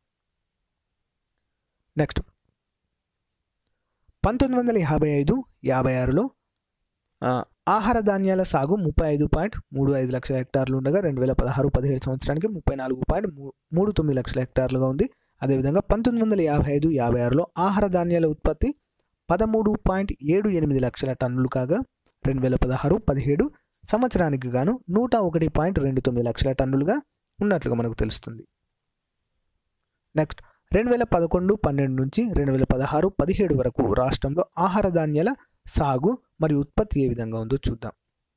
నెక్స్ట్ పంతొమ్మిది వందల యాభై ఐదు యాభై ఆరులో ఆహార ధాన్యాల సాగు ముప్పై ఐదు పాయింట్ మూడు ఐదు లక్షల హెక్టార్లు ఉండగా రెండు వేల పదహారు పదిహేడు సంవత్సరానికి ముప్పై నాలుగు పాయింట్ మూడు తొమ్మిది లక్షల హెక్టార్లుగా ఉంది. అదేవిధంగా పంతొమ్మిది వందల యాభై ఐదు యాభై ఆరులో ఆహార ధాన్యాల ఉత్పత్తి పదమూడు పాయింట్ ఏడు ఎనిమిది లక్షల టన్నులు కాగా రెండు వేల పదహారు పదిహేడు సంవత్సరానికి గాను నూట ఒకటి పాయింట్ రెండు తొమ్మిది లక్షల టన్నులుగా ఉన్నట్లుగా మనకు తెలుస్తుంది. నెక్స్ట్ రెండు వేల పదకొండు పన్నెండు నుంచి రెండు వేల పదహారు పదిహేడు వరకు రాష్ట్రంలో ఆహార ధాన్యాల సాగు మరియు ఉత్పత్తి ఏ విధంగా ఉందో చూద్దాం.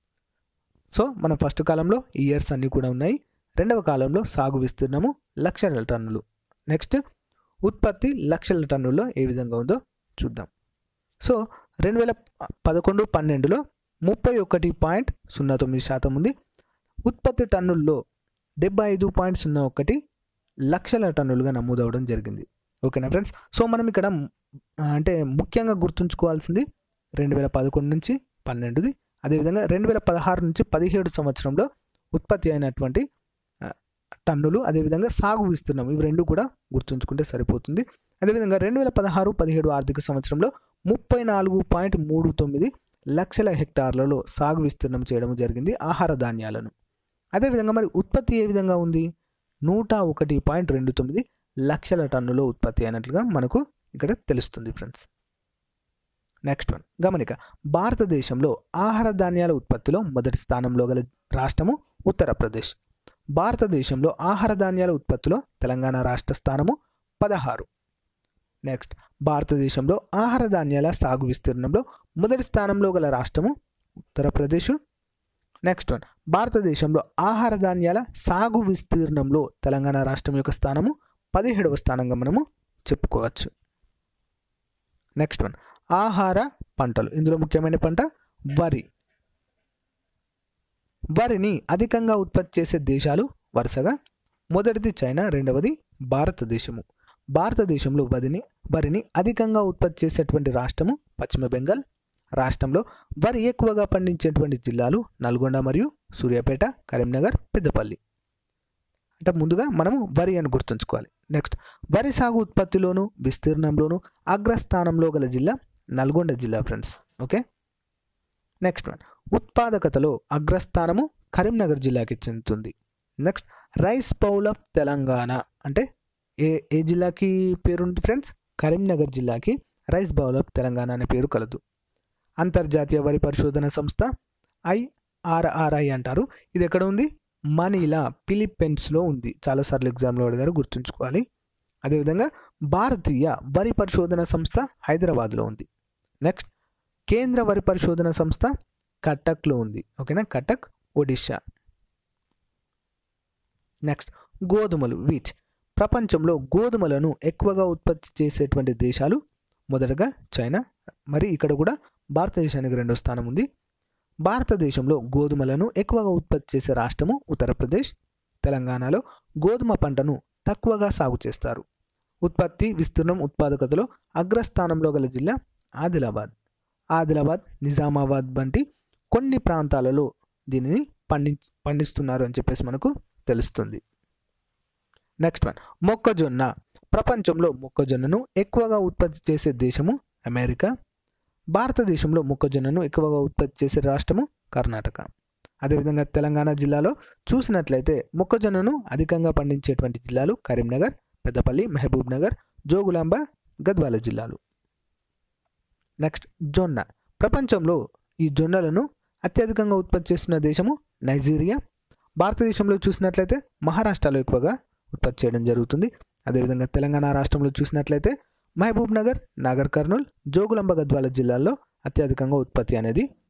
సో మన ఫస్ట్ కాలంలో ఇయర్స్ అన్నీ కూడా ఉన్నాయి. రెండవ కాలంలో సాగు విస్తీర్ణము లక్షల టన్నులు, నెక్స్ట్ ఉత్పత్తి లక్షల టన్నుల్లో ఏ విధంగా ఉందో చూద్దాం. సో రెండు వేల పదకొండు పన్నెండులో ముప్పై ఒకటి పాయింట్ సున్నా తొమ్మిది శాతం ఉంది. ఉత్పత్తి టన్నుల్లో డెబ్బై ఐదు పాయింట్ సున్నా ఒకటి లక్షల టన్నులుగా నమోదవడం జరిగింది. ఓకేనా ఫ్రెండ్స్. సో మనం ఇక్కడ అంటే ముఖ్యంగా గుర్తుంచుకోవాల్సింది రెండు వేల పదకొండు నుంచి పన్నెండుది, అదేవిధంగా రెండు వేల పదహారు నుంచి పదిహేడు సంవత్సరంలో ఉత్పత్తి అయినటువంటి టన్నులు, అదేవిధంగా సాగు విస్తీర్ణం, ఇవి రెండు కూడా గుర్తుంచుకుంటే సరిపోతుంది. అదేవిధంగా రెండు వేల పదహారు పదిహేడు ఆర్థిక సంవత్సరంలో ముప్పై నాలుగు పాయింట్ మూడు తొమ్మిది లక్షల హెక్టార్లలో సాగు విస్తీర్ణం చేయడం జరిగింది ఆహార ధాన్యాలను. అదేవిధంగా మరి ఉత్పత్తి ఏ విధంగా ఉంది, నూట ఒకటి పాయింట్ రెండు తొమ్మిది లక్షల టన్నులో ఉత్పత్తి అయినట్లుగా మనకు ఇక్కడ తెలుస్తుంది ఫ్రెండ్స్. నెక్స్ట్ వన్ గమనిక, భారతదేశంలో ఆహార ధాన్యాల ఉత్పత్తిలో మొదటి స్థానంలో గల రాష్ట్రము ఉత్తరప్రదేశ్. భారతదేశంలో ఆహార ధాన్యాల ఉత్పత్తిలో తెలంగాణ రాష్ట్ర స్థానము పదహారు. నెక్స్ట్ భారతదేశంలో ఆహార ధాన్యాల సాగు విస్తీర్ణంలో మొదటి స్థానంలో గల రాష్ట్రము ఉత్తరప్రదేశ్. నెక్స్ట్ వన్ భారతదేశంలో ఆహార ధాన్యాల సాగు విస్తీర్ణంలో తెలంగాణ రాష్ట్రం యొక్క స్థానము పదిహేడవ స్థానంగా మనము చెప్పుకోవచ్చు. నెక్స్ట్ వన్ ఆహార పంటలు, ఇందులో ముఖ్యమైన పంట వరి. వరిని అధికంగా ఉత్పత్తి చేసే దేశాలు వరుసగా మొదటిది చైనా, రెండవది భారతదేశము. భారతదేశంలో వరిని వరిని అధికంగా ఉత్పత్తి చేసేటువంటి రాష్ట్రము పశ్చిమ బెంగాల్. రాష్ట్రంలో వరి ఎక్కువగా పండించేటువంటి జిల్లాలు నల్గొండ మరియు సూర్యాపేట, కరీంనగర్, పెద్దపల్లి. అంటే ముందుగా మనము వరి అని గుర్తుంచుకోవాలి. నెక్స్ట్ వరి సాగు ఉత్పత్తిలోను విస్తీర్ణంలోను అగ్రస్థానంలో గల జిల్లా నల్గొండ జిల్లా ఫ్రెండ్స్. ఓకే. నెక్స్ట్ వన్ ఉత్పాదకతలో అగ్రస్థానము కరీంనగర్ జిల్లాకి చెందుతుంది. Next rice bowl of Telangana అంటే ఏ ఏ జిల్లాకి పేరుంది ఫ్రెండ్స్, కరీంనగర్ జిల్లాకి రైస్ బౌల్ ఆఫ్ తెలంగాణ అనే పేరు కలదు. అంతర్జాతీయ వరి పరిశోధన సంస్థ ఐఆర్ఆర్ఐ అంటారు. ఇది ఎక్కడ ఉంది, మనీలా ఫిలిప్పీన్స్లో ఉంది. చాలాసార్లు ఎగ్జామ్లో అడిగారు, గుర్తుంచుకోవాలి. అదేవిధంగా భారతీయ వరి పరిశోధన సంస్థ హైదరాబాద్లో ఉంది. నెక్స్ట్ కేంద్ర వరి పరిశోధన సంస్థ కటక్లో ఉంది. ఓకేనా, కటక్ ఒడిషా. నెక్స్ట్ గోధుమలు వీట్. ప్రపంచంలో గోధుమలను ఎక్కువగా ఉత్పత్తి చేసేటువంటి దేశాలు మొదటగా చైనా, మరి ఇక్కడ కూడా భారతదేశానికి రెండో స్థానం ఉంది. భారతదేశంలో గోధుమలను ఎక్కువగా ఉత్పత్తి చేసే రాష్ట్రము ఉత్తరప్రదేశ్. తెలంగాణలో గోధుమ పంటను తక్కువగా సాగు చేస్తారు. ఉత్పత్తి విస్తీర్ణం ఉత్పాదకతలో అగ్రస్థానంలో గల జిల్లా ఆదిలాబాద్. ఆదిలాబాద్, నిజామాబాద్ వంటి కొన్ని ప్రాంతాలలో దీనిని పండి పండిస్తున్నారు అని చెప్పేసి మనకు తెలుస్తుంది. నెక్స్ట్ వన్ మొక్కజొన్న. ప్రపంచంలో మొక్కజొన్నను ఎక్కువగా ఉత్పత్తి చేసే దేశము అమెరికా. భారతదేశంలో మొక్కజొన్నను ఎక్కువగా ఉత్పత్తి చేసే రాష్ట్రము కర్ణాటక. అదేవిధంగా తెలంగాణ జిల్లాలో చూసినట్లయితే మొక్కజొన్నను అధికంగా పండించేటువంటి జిల్లాలు కరీంనగర్, పెద్దపల్లి, మహబూబ్ నగర్, జోగులాంబ, గద్వాల జిల్లాలు. నెక్స్ట్ జొన్న. ప్రపంచంలో ఈ జొన్నలను అత్యధికంగా ఉత్పత్తి చేస్తున్న దేశము నైజీరియా. భారతదేశంలో చూసినట్లయితే మహారాష్ట్రలో ఎక్కువగా ఉత్పత్తి చేయడం జరుగుతుంది. అదేవిధంగా తెలంగాణ రాష్ట్రంలో చూసినట్లయితే మహబూబ్ నగర్, నాగర్ కర్నూల్, జోగులాంబ, గద్వాల జిల్లాల్లో అత్యధికంగా ఉత్పత్తి అనేది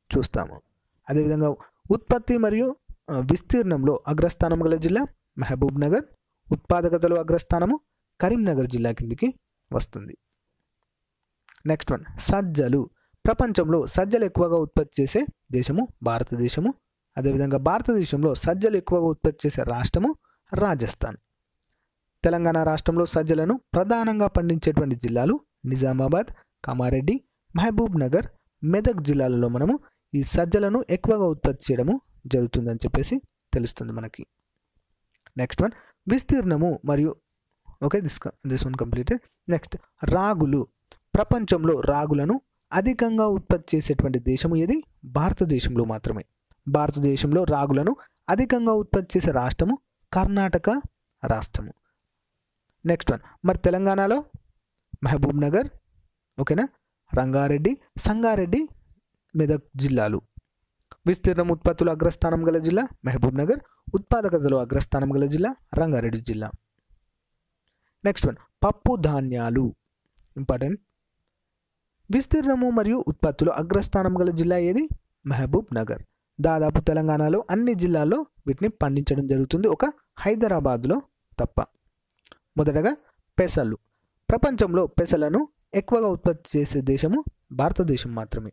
చూస్తాము. అదేవిధంగా ఉత్పత్తి మరియు విస్తీర్ణంలో అగ్రస్థానం గల జిల్లా మహబూబ్ నగర్, ఉత్పాదకతలో అగ్రస్థానము కరీంనగర్ జిల్లా కిందికి వస్తుంది. నెక్స్ట్ వన్ సజ్జలు. ప్రపంచంలో సజ్జలు ఎక్కువగా ఉత్పత్తి చేసే దేశము భారతదేశము. అదేవిధంగా భారతదేశంలో సజ్జలు ఎక్కువగా ఉత్పత్తి చేసే రాష్ట్రము రాజస్థాన్. తెలంగాణ రాష్ట్రంలో సజ్జలను ప్రధానంగా పండించేటువంటి జిల్లాలు నిజామాబాద్, కామారెడ్డి, మహబూబ్ నగర్, మెదక్ జిల్లాలలో మనము ఈ సజ్జలను ఎక్కువగా ఉత్పత్తి చేయడము జరుగుతుందని చెప్పేసి తెలుస్తుంది మనకి. నెక్స్ట్ వన్ విస్తీర్ణము మరియు okay this this one completed. Next రాగులు. ప్రపంచంలో రాగులను అధికంగా ఉత్పత్తి చేసేటువంటి దేశము ఏది? భారతదేశంలో మాత్రమే. భారతదేశంలో రాగులను అధికంగా ఉత్పత్తి చేసే రాష్ట్రము కర్ణాటక రాష్ట్రము. నెక్స్ట్ వన్ మరి తెలంగాణలో మహబూబ్ నగర్, ఓకేనా, రంగారెడ్డి, సంగారెడ్డి, మెదక్ జిల్లాలు. విస్తీర్ణం ఉత్పత్తులు అగ్రస్థానం గల జిల్లా మహబూబ్ నగర్, ఉత్పాదకతలో అగ్రస్థానం గల జిల్లా రంగారెడ్డి జిల్లా. నెక్స్ట్ వన్ పప్పు ధాన్యాలు ఇంపార్టెంట్. విస్తీర్ణము మరియు ఉత్పత్తులు అగ్రస్థానం గల జిల్లా ఏది? మహబూబ్ నగర్. దాదాపు తెలంగాణలో అన్ని జిల్లాల్లో వీటిని పండించడం జరుగుతుంది, ఒక హైదరాబాద్లో తప్ప. మొదటగా పెసలు. ప్రపంచంలో పెసలను ఎక్కువగా ఉత్పత్తి చేసే దేశము భారతదేశం మాత్రమే.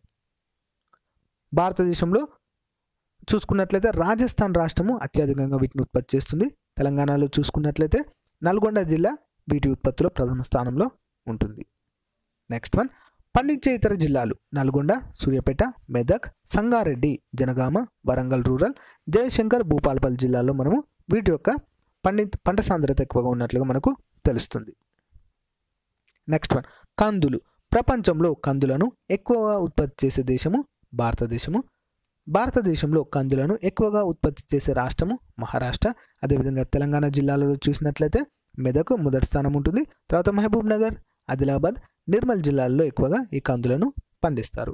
భారతదేశంలో చూసుకున్నట్లయితే రాజస్థాన్ రాష్ట్రము అత్యధికంగా వీటిని ఉత్పత్తి చేస్తుంది. తెలంగాణలో చూసుకున్నట్లయితే నల్గొండ జిల్లా వీటి ఉత్పత్తిలో ప్రథమ స్థానంలో ఉంటుంది. నెక్స్ట్ వన్ పండించే ఇతర జిల్లాలు నల్గొండ, సూర్యాపేట, మెదక్, సంగారెడ్డి, జనగామ, వరంగల్ రూరల్, జయశంకర్, భూపాలపల్లి జిల్లాల్లో మనము వీటి యొక్క పండి పంట సాంద్రత ఎక్కువగా ఉన్నట్లుగా మనకు తెలుస్తుంది. నెక్స్ట్ వన్ కందులు. ప్రపంచంలో కందులను ఎక్కువగా ఉత్పత్తి చేసే దేశము భారతదేశము. భారతదేశంలో కందులను ఎక్కువగా ఉత్పత్తి చేసే రాష్ట్రము మహారాష్ట్ర. అదేవిధంగా తెలంగాణ జిల్లాలలో చూసినట్లయితే మెదక్ మొదటి స్థానం ఉంటుంది. తర్వాత మహబూబ్ నగర్, ఆదిలాబాద్, నిర్మల్ జిల్లాల్లో ఎక్కువగా ఈ కందులను పండిస్తారు.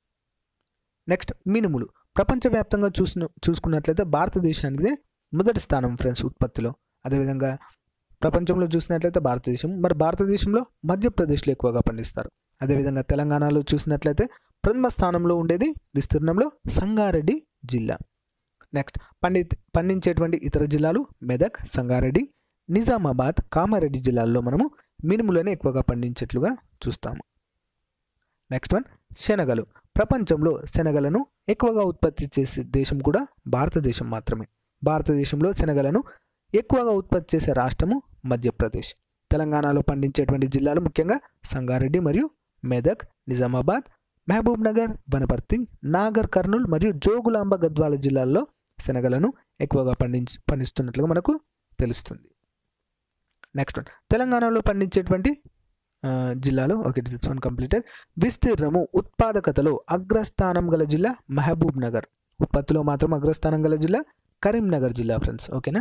నెక్స్ట్ మినుములు. ప్రపంచవ్యాప్తంగా చూసిన చూసుకున్నట్లయితే భారతదేశానికి మొదటి స్థానం ఫ్రెండ్స్ ఉత్పత్తిలో. అదేవిధంగా ప్రపంచంలో చూసినట్లయితే భారతదేశం, మరి భారతదేశంలో మధ్యప్రదేశ్లో ఎక్కువగా పండిస్తారు. అదేవిధంగా తెలంగాణలో చూసినట్లయితే ప్రథమ స్థానంలో ఉండేది విస్తీర్ణంలో సంగారెడ్డి జిల్లా. నెక్స్ట్ పండి పండించేటువంటి ఇతర జిల్లాలు మెదక్, సంగారెడ్డి, నిజామాబాద్, కామారెడ్డి జిల్లాల్లో మనము మినుములను ఎక్కువగా పండించేట్లుగా చూస్తాము. నెక్స్ట్ వన్ శనగలు. ప్రపంచంలో శనగలను ఎక్కువగా ఉత్పత్తి చేసే దేశం కూడా భారతదేశం మాత్రమే. భారతదేశంలో శనగలను ఎక్కువగా ఉత్పత్తి చేసే రాష్ట్రము మధ్యప్రదేశ్. తెలంగాణలో పండించేటువంటి జిల్లాలు ముఖ్యంగా సంగారెడ్డి మరియు మెదక్, నిజామాబాద్, మహబూబ్ నగర్, వనపర్తి, నాగర్ కర్నూల్ మరియు జోగులాంబ గద్వాల జిల్లాల్లో శనగలను ఎక్కువగా పండించి పండిస్తున్నట్లుగా మనకు తెలుస్తుంది. నెక్స్ట్ వన్ తెలంగాణలో పండించేటువంటి జిల్లాలో ఓకే సిక్స్ వన్ కంప్లీటెడ్. విస్తీర్ణము ఉత్పాదకతలో అగ్రస్థానం గల జిల్లా మహబూబ్ నగర్. ఉత్పత్తిలో మాత్రం అగ్రస్థానం గల జిల్లా కరీంనగర్ జిల్లా ఫ్రెండ్స్, ఓకేనా.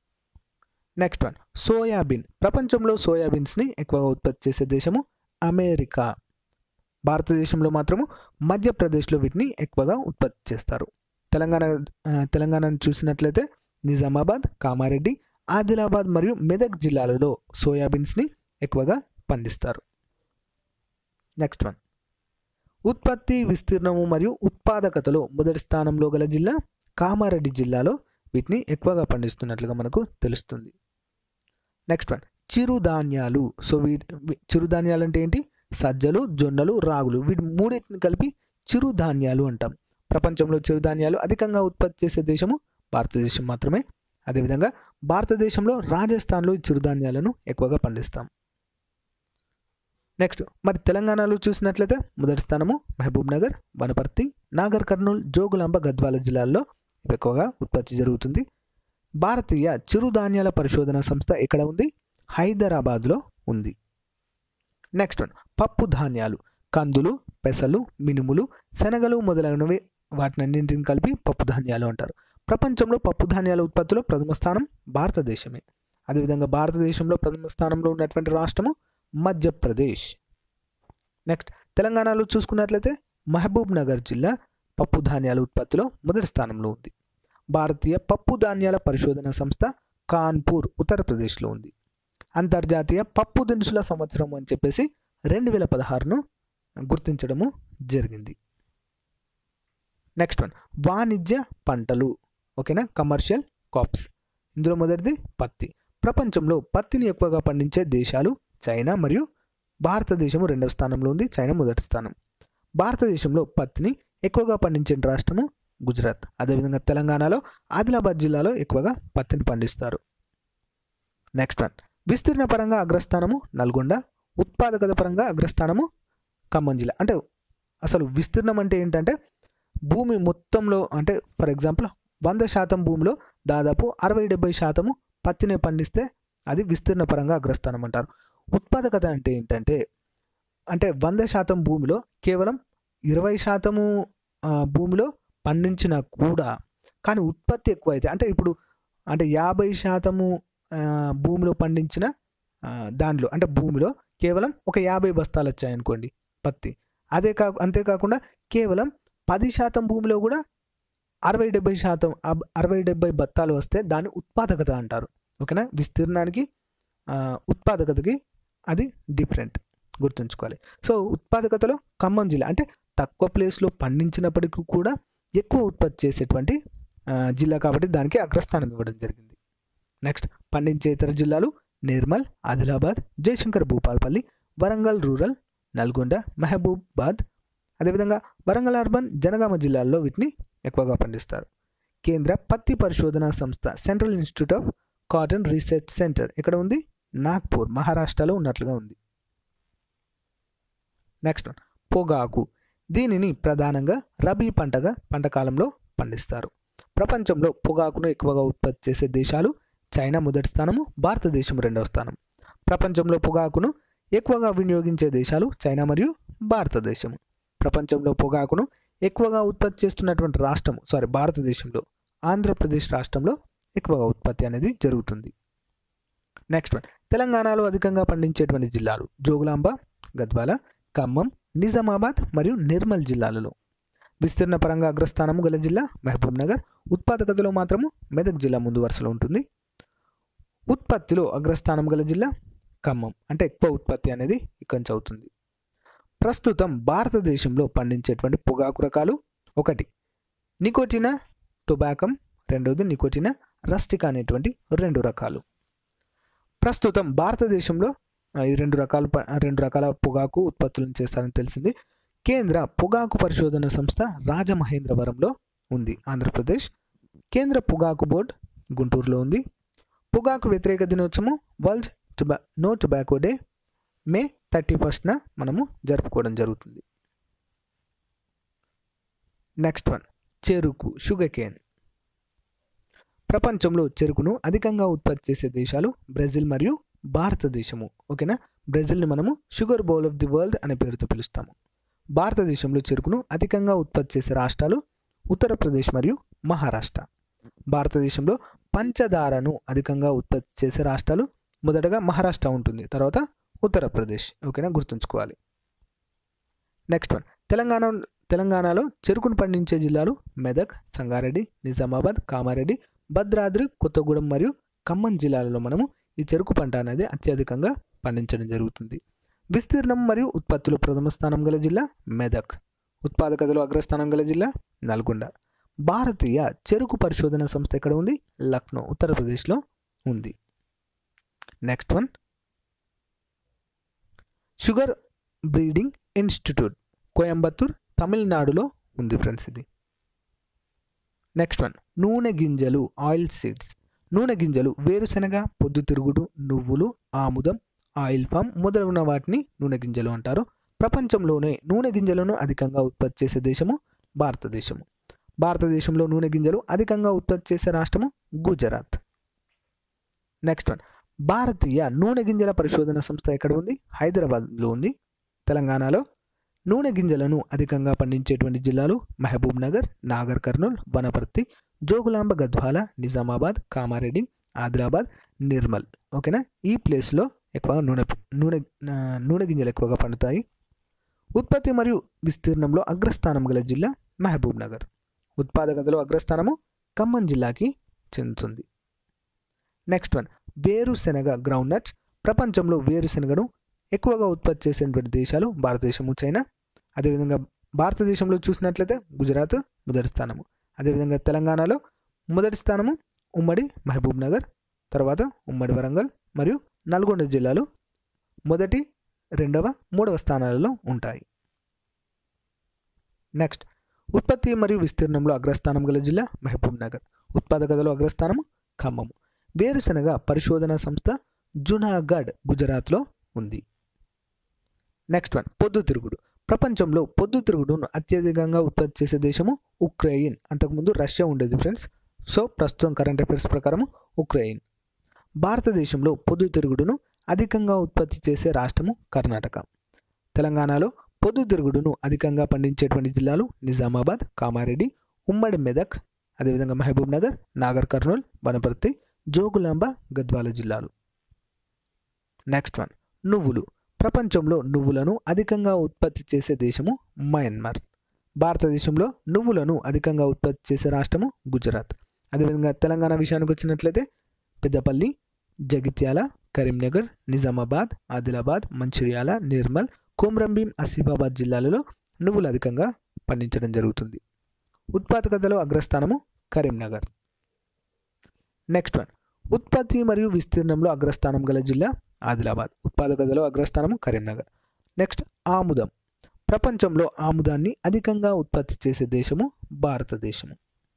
Next one soybean. ప్రపంచంలో సోయాబీన్స్ని ఎక్కువగా ఉత్పత్తి చేసే దేశము అమెరికా. భారతదేశంలో మాత్రము మధ్యప్రదేశ్లో వీటిని ఎక్కువగా ఉత్పత్తి చేస్తారు. తెలంగాణ తెలంగాణను చూసినట్లయితే నిజామాబాద్, కామారెడ్డి, ఆదిలాబాద్ మరియు మెదక్ జిల్లాలలో సోయాబీన్స్ని ఎక్కువగా పండిస్తారు. నెక్స్ట్ వన్ ఉత్పత్తి, విస్తీర్ణము మరియు ఉత్పాదకతలో మొదటి స్థానంలో గల జిల్లా కామారెడ్డి జిల్లాలో వీటిని ఎక్కువగా పండిస్తున్నట్లుగా మనకు తెలుస్తుంది. నెక్స్ట్ వన్ చిరుధాన్యాలు. సో వీ చిరుధాన్యాలు అంటే ఏంటి? సజ్జలు, జొన్నలు, రాగులు, వీటి మూడింటిని కలిపి చిరుధాన్యాలు అంటాం. ప్రపంచంలో చిరుధాన్యాలు అధికంగా ఉత్పత్తి చేసే దేశము భారతదేశం మాత్రమే. అదేవిధంగా భారతదేశంలో రాజస్థాన్లో చిరుధాన్యాలను ఎక్కువగా పండిస్తాం. నెక్స్ట్ మరి తెలంగాణలో చూసినట్లయితే మొదటి స్థానము మహబూబ్ నగర్, వనపర్తి, నాగర్ కర్నూల్, జోగులాంబ గద్వాల జిల్లాల్లో ఎక్కువగా ఉత్పత్తి జరుగుతుంది. భారతీయ చిరుధాన్యాల పరిశోధన సంస్థ ఎక్కడ ఉంది? హైదరాబాద్లో ఉంది. నెక్స్ట్ వన్ పప్పు ధాన్యాలు. కందులు, పెసలు, మినుములు, శనగలు మొదలైనవి వాటినన్నింటిని కలిపి పప్పు ధాన్యాలు అంటారు. ప్రపంచంలో పప్పు ధాన్యాల ఉత్పత్తిలో ప్రథమ స్థానం భారతదేశమే. అదేవిధంగా భారతదేశంలో ప్రథమ స్థానంలో ఉన్నటువంటి రాష్ట్రము మధ్యప్రదేశ్. నెక్స్ట్ తెలంగాణలో చూసుకున్నట్లయితే మహబూబ్ నగర్ జిల్లా పప్పు ధాన్యాల ఉత్పత్తిలో మొదటి స్థానంలో ఉంది. భారతీయ పప్పు ధాన్యాల పరిశోధన సంస్థ కాన్పూర్, ఉత్తరప్రదేశ్లో ఉంది. అంతర్జాతీయ పప్పు దినుసుల సంవత్సరం అని చెప్పేసి రెండు వేల పదహారును గుర్తించడము జరిగింది. నెక్స్ట్ వన్ వాణిజ్య పంటలు, ఓకేనా, కమర్షియల్ క్రాప్స్. ఇందులో మొదటిది పత్తి. ప్రపంచంలో పత్తిని ఎక్కువగా పండించే దేశాలు చైనా మరియు భారతదేశము రెండవ స్థానంలో ఉంది, చైనా మొదటి స్థానం. భారతదేశంలో పత్తిని ఎక్కువగా పండించే రాష్ట్రము గుజరాత్. అదేవిధంగా తెలంగాణలో ఆదిలాబాద్ జిల్లాలో ఎక్కువగా పత్తిని పండిస్తారు. నెక్స్ట్ వన్ విస్తీర్ణ పరంగా అగ్రస్థానము నల్గొండ, ఉత్పాదకత పరంగా అగ్రస్థానము ఖమ్మం జిల్లా. అంటే అసలు విస్తీర్ణం అంటే ఏంటంటే భూమి మొత్తంలో, అంటే ఫర్ ఎగ్జాంపుల్ వంద శాతం భూమిలో దాదాపు అరవై డెబ్బై శాతము పత్తిని పండిస్తే అది విస్తీర్ణ పరంగా అగ్రస్థానం అంటారు. ఉత్పాదకత అంటే ఏంటంటే అంటే వంద శాతం భూమిలో కేవలం ఇరవై శాతము భూమిలో పండించినా కూడా కానీ ఉత్పత్తి ఎక్కువ అయితే, అంటే ఇప్పుడు అంటే యాభై శాతము భూమిలో పండించిన దానిలో అంటే భూమిలో కేవలం ఒక యాభై బస్తాలు వచ్చాయనుకోండి పత్తి. అదే కా అంతేకాకుండా కేవలం పది శాతం భూమిలో కూడా అరవై డెబ్బై శాతం అరవై డెబ్బై బత్తాలు వస్తే దాన్ని ఉత్పాదకత అంటారు. ఓకేనా, విస్తీర్ణానికి ఉత్పాదకతకి అది డిఫరెంట్, గుర్తుంచుకోవాలి. సో ఉత్పాదకతలో ఖమ్మం జిల్లా అంటే తక్కువ ప్లేస్లో పండించినప్పటికీ కూడా ఎక్కువ ఉత్పత్తి చేసేటువంటి జిల్లా కాబట్టి దానికి అగ్రస్థానం ఇవ్వడం జరిగింది. నెక్స్ట్ పండించే ఇతర జిల్లాలు నిర్మల్, ఆదిలాబాద్, జయశంకర్ భూపాల్పల్లి, వరంగల్ రూరల్, నల్గొండ, మహబూబాద్, అదేవిధంగా వరంగల్ అర్బన్, జనగామ జిల్లాల్లో వీటిని ఎక్కువగా పండిస్తారు. కేంద్ర పత్తి పరిశోధనా సంస్థ central institute of cotton research centre ఇక్కడ ఉంది, నాగ్పూర్ మహారాష్ట్రలో ఉన్నట్లుగా ఉంది. నెక్స్ట్ పొగాకు. దీనిని ప్రధానంగా రబీ పంటగా పంట కాలంలో పండిస్తారు. ప్రపంచంలో పొగాకును ఎక్కువగా ఉత్పత్తి చేసే దేశాలు చైనా మొదటి స్థానము, భారతదేశం రెండవ స్థానం. ప్రపంచంలో పొగాకును ఎక్కువగా వినియోగించే దేశాలు చైనా మరియు భారతదేశం. ప్రపంచంలో పొగాకును ఎక్కువగా ఉత్పత్తి చేస్తున్నటువంటి రాష్ట్రం సారీ భారతదేశంలో ఆంధ్రప్రదేశ్ రాష్ట్రంలో ఎక్కువగా ఉత్పత్తి అనేది జరుగుతుంది. నెక్స్ట్ వన్ తెలంగాణలో అధికంగా పండించేటువంటి జిల్లాలు జోగులాంబ, గద్వాల, ఖమ్మం, నిజామాబాద్ మరియు నిర్మల్ జిల్లాలలో. విస్తీర్ణ పరంగా అగ్రస్థానము గల జిల్లా మహబూబ్ నగర్. ఉత్పాదకతలో మాత్రము మెదక్ జిల్లా ముందు వరుసలో ఉంటుంది. ఉత్పత్తిలో అగ్రస్థానం గల జిల్లా ఖమ్మం, అంటే ఎక్కువ ఉత్పత్తి అనేది ఇక్కడి నుంచి అవుతుంది. ప్రస్తుతం భారతదేశంలో పండించేటువంటి పొగాకు రకాలు ఒకటి నికోటినా టొబాకం, రెండవది నికోటినా రస్టికా అనేటువంటి రెండు రకాలు. ప్రస్తుతం భారతదేశంలో ఈ రెండు రకాల రెండు రకాల పొగాకు ఉత్పత్తులను చేస్తారని తెలిసింది. కేంద్ర పొగాకు పరిశోధన సంస్థ రాజమహేంద్రవరంలో ఉంది, ఆంధ్రప్రదేశ్. కేంద్ర పొగాకు బోర్డు గుంటూరులో ఉంది. పొగాకు వ్యతిరేక దినోత్సవం world toba no tobacco day May thirty ఫస్ట్న మనము జరుపుకోవడం జరుగుతుంది. నెక్స్ట్ వన్ చెరుకు, షుగర్ కేన్. ప్రపంచంలో చెరుకును అధికంగా ఉత్పత్తి చేసే దేశాలు బ్రెజిల్ మరియు భారతదేశము. ఓకేనా, బ్రెజిల్ని మనము sugar bowl of the world అనే పేరుతో పిలుస్తాము. భారతదేశంలో చెరుకును అధికంగా ఉత్పత్తి చేసే రాష్ట్రాలు ఉత్తరప్రదేశ్ మరియు మహారాష్ట్ర. భారతదేశంలో పంచదారను అధికంగా ఉత్పత్తి చేసే రాష్ట్రాలు మొదటగా మహారాష్ట్ర ఉంటుంది, తర్వాత ఉత్తరప్రదేశ్. ఓకేనా, గుర్తుంచుకోవాలి. నెక్స్ట్ వన్ తెలంగాణ తెలంగాణలో చెరుకును పండించే జిల్లాలు మెదక్, సంగారెడ్డి, నిజామాబాద్, కామారెడ్డి, భద్రాద్రి కొత్తగూడెం మరియు ఖమ్మం జిల్లాలలో మనము ఈ చెరుకు పంట అనేది అత్యధికంగా పండించడం జరుగుతుంది. విస్తీర్ణం మరియు ఉత్పత్తిలో ప్రథమ స్థానం గల జిల్లా మెదక్. ఉత్పాదకతలో అగ్రస్థానం గల జిల్లా నల్గొండ. భారతీయ చెరుకు పరిశోధన సంస్థ ఎక్కడ ఉంది? లక్నో, ఉత్తరప్రదేశ్లో ఉంది. Next one sugar breeding institute Coimbatore, తమిళనాడులో ఉంది ఫ్రెండ్స్ ఇది. నెక్స్ట్ వన్ నూనె గింజలు, ఆయిల్ సీడ్స్. నూనె గింజలు వేరుశెనగ, పొద్దుతిరుగుడు, నువ్వులు, ఆముదం, ఆయిల్ పామ్ మొదలగున వాటిని నూనె గింజలు అంటారు. ప్రపంచంలోనే నూనె గింజలను అధికంగా ఉత్పత్తి చేసే దేశము భారతదేశము. భారతదేశంలో నూనె గింజలు అధికంగా ఉత్పత్తి చేసే రాష్ట్రము గుజరాత్. నెక్స్ట్ వన్ భారతీయ నూనె గింజల పరిశోధన సంస్థ ఎక్కడ ఉంది? హైదరాబాద్లో ఉంది. తెలంగాణలో నూనె గింజలను అధికంగా పండించేటువంటి జిల్లాలు మహబూబ్ నగర్, నాగర్ కర్నూల్, వనపర్తి, జోగులాంబ, గద్వాల, నిజామాబాద్, కామారెడ్డి, ఆదిలాబాద్, నిర్మల్. ఓకేనా, ఈ ప్లేస్లో ఎక్కువగా నూనె నూనె నూనె గింజలు ఎక్కువగా పండుతాయి. ఉత్పత్తి మరియు విస్తీర్ణంలో అగ్రస్థానం గల జిల్లా మహబూబ్ నగర్. ఉత్పాదకతలో అగ్రస్థానము ఖమ్మం జిల్లాకి చెందుతుంది. నెక్స్ట్ వన్ వేరుశెనగ, గ్రౌండ్నట్. ప్రపంచంలో వేరుశెనగను ఎక్కువగా ఉత్పత్తి చేసేటువంటి దేశాలు భారతదేశము, చైనా. అదేవిధంగా భారతదేశంలో చూసినట్లయితే గుజరాత్ మొదటి స్థానము. అదేవిధంగా తెలంగాణలో మొదటి స్థానము ఉమ్మడి మహబూబ్ నగర్, తర్వాత ఉమ్మడి వరంగల్ మరియు నల్గొండ జిల్లాలు మొదటి, రెండవ, మూడవ స్థానాలలో ఉంటాయి. నెక్స్ట్, ఉత్పత్తి మరియు విస్తీర్ణంలో అగ్రస్థానం గల జిల్లా మహబూబ్ నగర్. ఉత్పాదకతలో అగ్రస్థానము ఖమ్మము. వేరుశనగ పరిశోధన సంస్థ జునాగఢ్ గుజరాత్లో ఉంది. నెక్స్ట్ వన్, పొద్దుతిరుగుడు. ప్రపంచంలో పొద్దుతిరుగుడును అత్యధికంగా ఉత్పత్తి చేసే దేశము ఉక్రెయిన్. అంతకుముందు రష్యా ఉండేది ఫ్రెండ్స్. సో ప్రస్తుతం కరెంట్ అఫైర్స్ ప్రకారం ఉక్రెయిన్. భారతదేశంలో పొద్దుతిరుగుడును అధికంగా ఉత్పత్తి చేసే రాష్ట్రము కర్ణాటక. తెలంగాణలో పొద్దుతిరుగుడును అధికంగా పండించేటువంటి జిల్లాలు నిజామాబాద్, కామారెడ్డి, ఉమ్మడి మెదక్, అదేవిధంగా మహబూబ్ నగర్, నాగర్ కర్నూల్, వనపర్తి, జోగులాంబ, గద్వాల జిల్లాలు. నెక్స్ట్ వన్, నువ్వులు. ప్రపంచంలో నువ్వులను అధికంగా ఉత్పత్తి చేసే దేశము మయన్మార్. భారతదేశంలో నువ్వులను అధికంగా ఉత్పత్తి చేసే రాష్ట్రము గుజరాత్. అదేవిధంగా తెలంగాణ విషయానికి వచ్చినట్లయితే పెద్దపల్లి, జగిత్యాల, కరీంనగర్, నిజామాబాద్, ఆదిలాబాద్, మంచిర్యాల, నిర్మల్, కొమ్రంభీం, ఆసిఫాబాద్ జిల్లాలలో నువ్వులు అధికంగా పండించడం జరుగుతుంది. ఉత్పాదకతలో అగ్రస్థానము కరీంనగర్. నెక్స్ట్ వన్, ఉత్పత్తి మరియు విస్తీర్ణంలో అగ్రస్థానం గల జిల్లా ఆదిలాబాద్. ఉత్పాదకతలో అగ్రస్థానము కరీంనగర్. నెక్స్ట్, ఆముదం. ప్రపంచంలో ఆముదాన్ని అధికంగా ఉత్పత్తి చేసే దేశము భారతదేశము.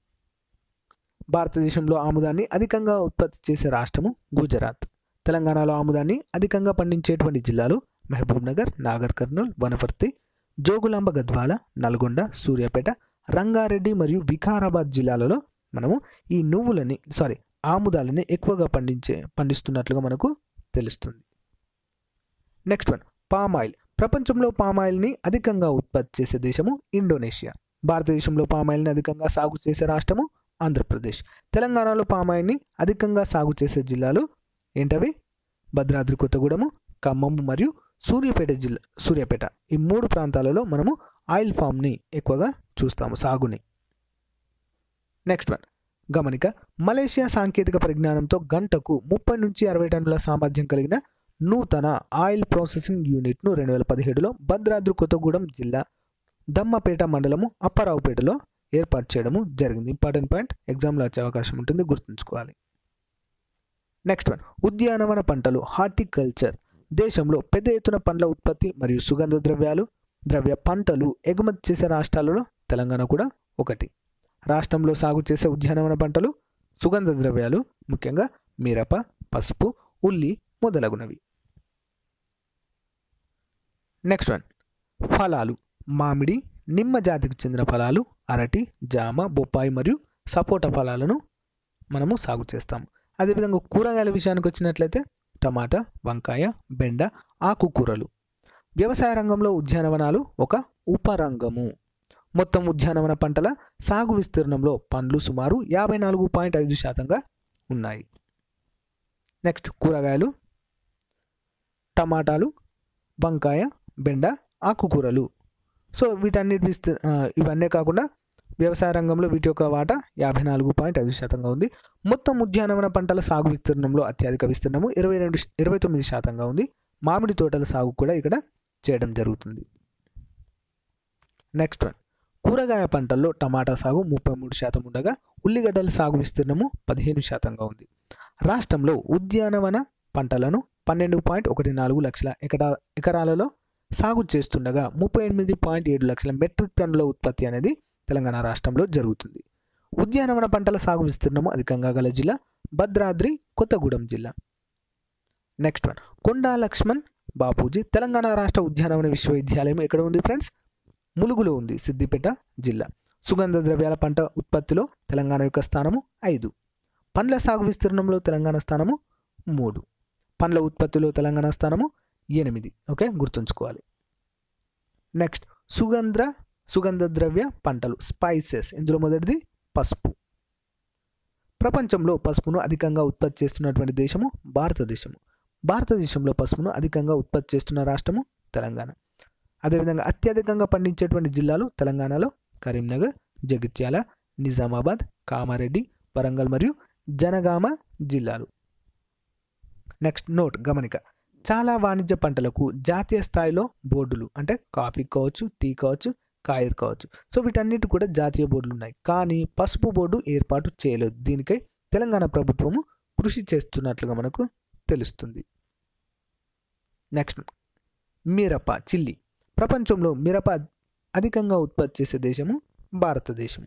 భారతదేశంలో ఆముదాన్ని అధికంగా ఉత్పత్తి చేసే రాష్ట్రము గుజరాత్. తెలంగాణలో ఆముదాన్ని అధికంగా పండించేటువంటి జిల్లాలు మహబూబ్ నగర్, నాగర్ కర్నూల్, వనపర్తి, జోగులాంబ, గద్వాల, నల్గొండ, సూర్యాపేట, రంగారెడ్డి మరియు వికారాబాద్ జిల్లాలలో మనము ఈ నువ్వులని సారీ ఆముదాలని ఎక్కువగా పండించే పండిస్తున్నట్లుగా మనకు తెలుస్తుంది. Next one, palm oil. ప్రపంచంలో పామాయిల్ని అధికంగా ఉత్పత్తి చేసే దేశము ఇండోనేషియా. భారతదేశంలో పామాయిల్ని అధికంగా సాగు చేసే రాష్ట్రము ఆంధ్రప్రదేశ్. తెలంగాణలో పామాయిల్ని అధికంగా సాగు చేసే జిల్లాలు ఏంటవి? భద్రాద్రి కొత్తగూడెము, ఖమ్మం మరియు సూర్యాపేట జిల్లా సూర్యాపేట ఈ మూడు ప్రాంతాలలో మనము ఆయిల్ ఫామ్ని ఎక్కువగా చూస్తాము, సాగుని. నెక్స్ట్ వన్, గమనిక. మలేషియా సాంకేతిక పరిజ్ఞానంతో గంటకు ముప్పై నుంచి అరవై టన్నుల సామర్థ్యం కలిగిన నూతన ఆయిల్ ప్రాసెసింగ్ యూనిట్ను రెండు వేల పదిహేడులో భద్రాద్రి కొత్తగూడెం జిల్లా దమ్మపేట మండలము అప్పారావుపేటలో ఏర్పాటు చేయడము జరిగింది. ఇంపార్టెంట్ పాయింట్, ఎగ్జామ్లో వచ్చే అవకాశం ఉంటుంది, గుర్తుంచుకోవాలి. నెక్స్ట్ వన్, ఉద్యానవన పంటలు హార్టికల్చర్. దేశంలో పెద్ద ఎత్తున పండ్ల ఉత్పత్తి మరియు సుగంధ ద్రవ్యాలు ద్రవ్య పంటలు ఎగుమతి చేసే రాష్ట్రాలలో తెలంగాణ కూడా ఒకటి. రాష్ట్రంలో సాగు చేసే ఉద్యానవన పంటలు, సుగంధ ద్రవ్యాలు ముఖ్యంగా మిరప, పసుపు, ఉల్లి మొదలగునవి. నెక్స్ట్ వన్, ఫలాలు. మామిడి, నిమ్మ జాతికి చెందిన ఫలాలు అరటి, జామ, బొప్పాయి మరియు సపోటా ఫలాలను మనము సాగు చేస్తాము. అదేవిధంగా కూరగాయల విషయానికి వచ్చినట్లయితే టమాటా, వంకాయ, బెండ, ఆకుకూరలు. వ్యవసాయ రంగంలో ఉద్యానవనాలు ఒక ఉపరంగము. మొత్తం ఉద్యానవన పంటల సాగు విస్తీర్ణంలో పండ్లు సుమారు యాభై నాలుగు పాయింట్ ఐదు శాతంగా ఉన్నాయి. నెక్స్ట్, కూరగాయలు టమాటాలు, వంకాయ, బెండ, ఆకుకూరలు. సో వీటన్నిటి విస్తీ ఇవన్నీ కాకుండా వ్యవసాయ రంగంలో వీటి యొక్క వాటా యాభై నాలుగు పాయింట్ ఐదు శాతంగా ఉంది. మొత్తం ఉద్యానవన పంటల సాగు విస్తీర్ణంలో అత్యధిక విస్తీర్ణము ఇరవై రెండు ఇరవై తొమ్మిది శాతంగా ఉంది. మామిడి తోటల సాగు కూడా ఇక్కడ చేయడం జరుగుతుంది. నెక్స్ట్ వన్, కూరగాయ పంటల్లో టమాటా సాగు ముప్పై మూడు శాతం ఉండగా ఉల్లిగడ్డల సాగు విస్తీర్ణము పదిహేను శాతంగా ఉంది. రాష్ట్రంలో ఉద్యానవన పంటలను పన్నెండు పాయింట్ ఒకటి నాలుగు లక్షల ఎకరా ఎకరాలలో సాగు చేస్తుండగా ముప్పై ఎనిమిది పాయింట్ ఏడు లక్షల మెట్రిక్ టన్నుల ఉత్పత్తి అనేది తెలంగాణ రాష్ట్రంలో జరుగుతుంది. ఉద్యానవన పంటల సాగు విస్తీర్ణము అధికంగా గల జిల్లా భద్రాద్రి కొత్తగూడెం జిల్లా. నెక్స్ట్ వన్, కొండా లక్ష్మణ్ బాపూజీ తెలంగాణ రాష్ట్ర ఉద్యానవన విశ్వవిద్యాలయం ఎక్కడ ఉంది ఫ్రెండ్స్? ములుగులో ఉంది, సిద్దిపేట జిల్లా. సుగంధ ద్రవ్యాల పంట ఉత్పత్తిలో తెలంగాణ యొక్క స్థానము ఐదు. పండ్ల సాగు విస్తీర్ణంలో తెలంగాణ స్థానము మూడు. పండ్ల ఉత్పత్తిలో తెలంగాణ స్థానము ఎనిమిది. ఓకే, గుర్తుంచుకోవాలి. నెక్స్ట్, సుగంధ సుగంధ ద్రవ్య పంటలు స్పైసెస్. ఇందులో మొదటిది పసుపు. ప్రపంచంలో పసుపును అధికంగా ఉత్పత్తి చేస్తున్నటువంటి దేశము భారతదేశము. భారతదేశంలో పసుపును అధికంగా ఉత్పత్తి చేస్తున్న రాష్ట్రము తెలంగాణ. అదేవిధంగా అత్యధికంగా పండించేటువంటి జిల్లాలు తెలంగాణలో కరీంనగర్, జగిత్యాల, నిజామాబాద్, కామారెడ్డి, వరంగల్ మరియు జనగామ జిల్లాలు. నెక్స్ట్ నోట్, గమనిక. చాలా వాణిజ్య పంటలకు జాతీయ స్థాయిలో బోర్డులు అంటే కాఫీ కావచ్చు, టీ కావచ్చు, కాయర్ కావచ్చు. సో వీటన్నిటి కూడా జాతీయ బోర్డులు ఉన్నాయి, కానీ పసుపు బోర్డు ఏర్పాటు చేయలేదు. దీనికై తెలంగాణ ప్రభుత్వము కృషి చేస్తున్నట్లుగా మనకు తెలుస్తుంది. నెక్స్ట్ మిరప, చిల్లీ. ప్రపంచంలో మిరప అధికంగా ఉత్పత్తి చేసే దేశము భారతదేశం.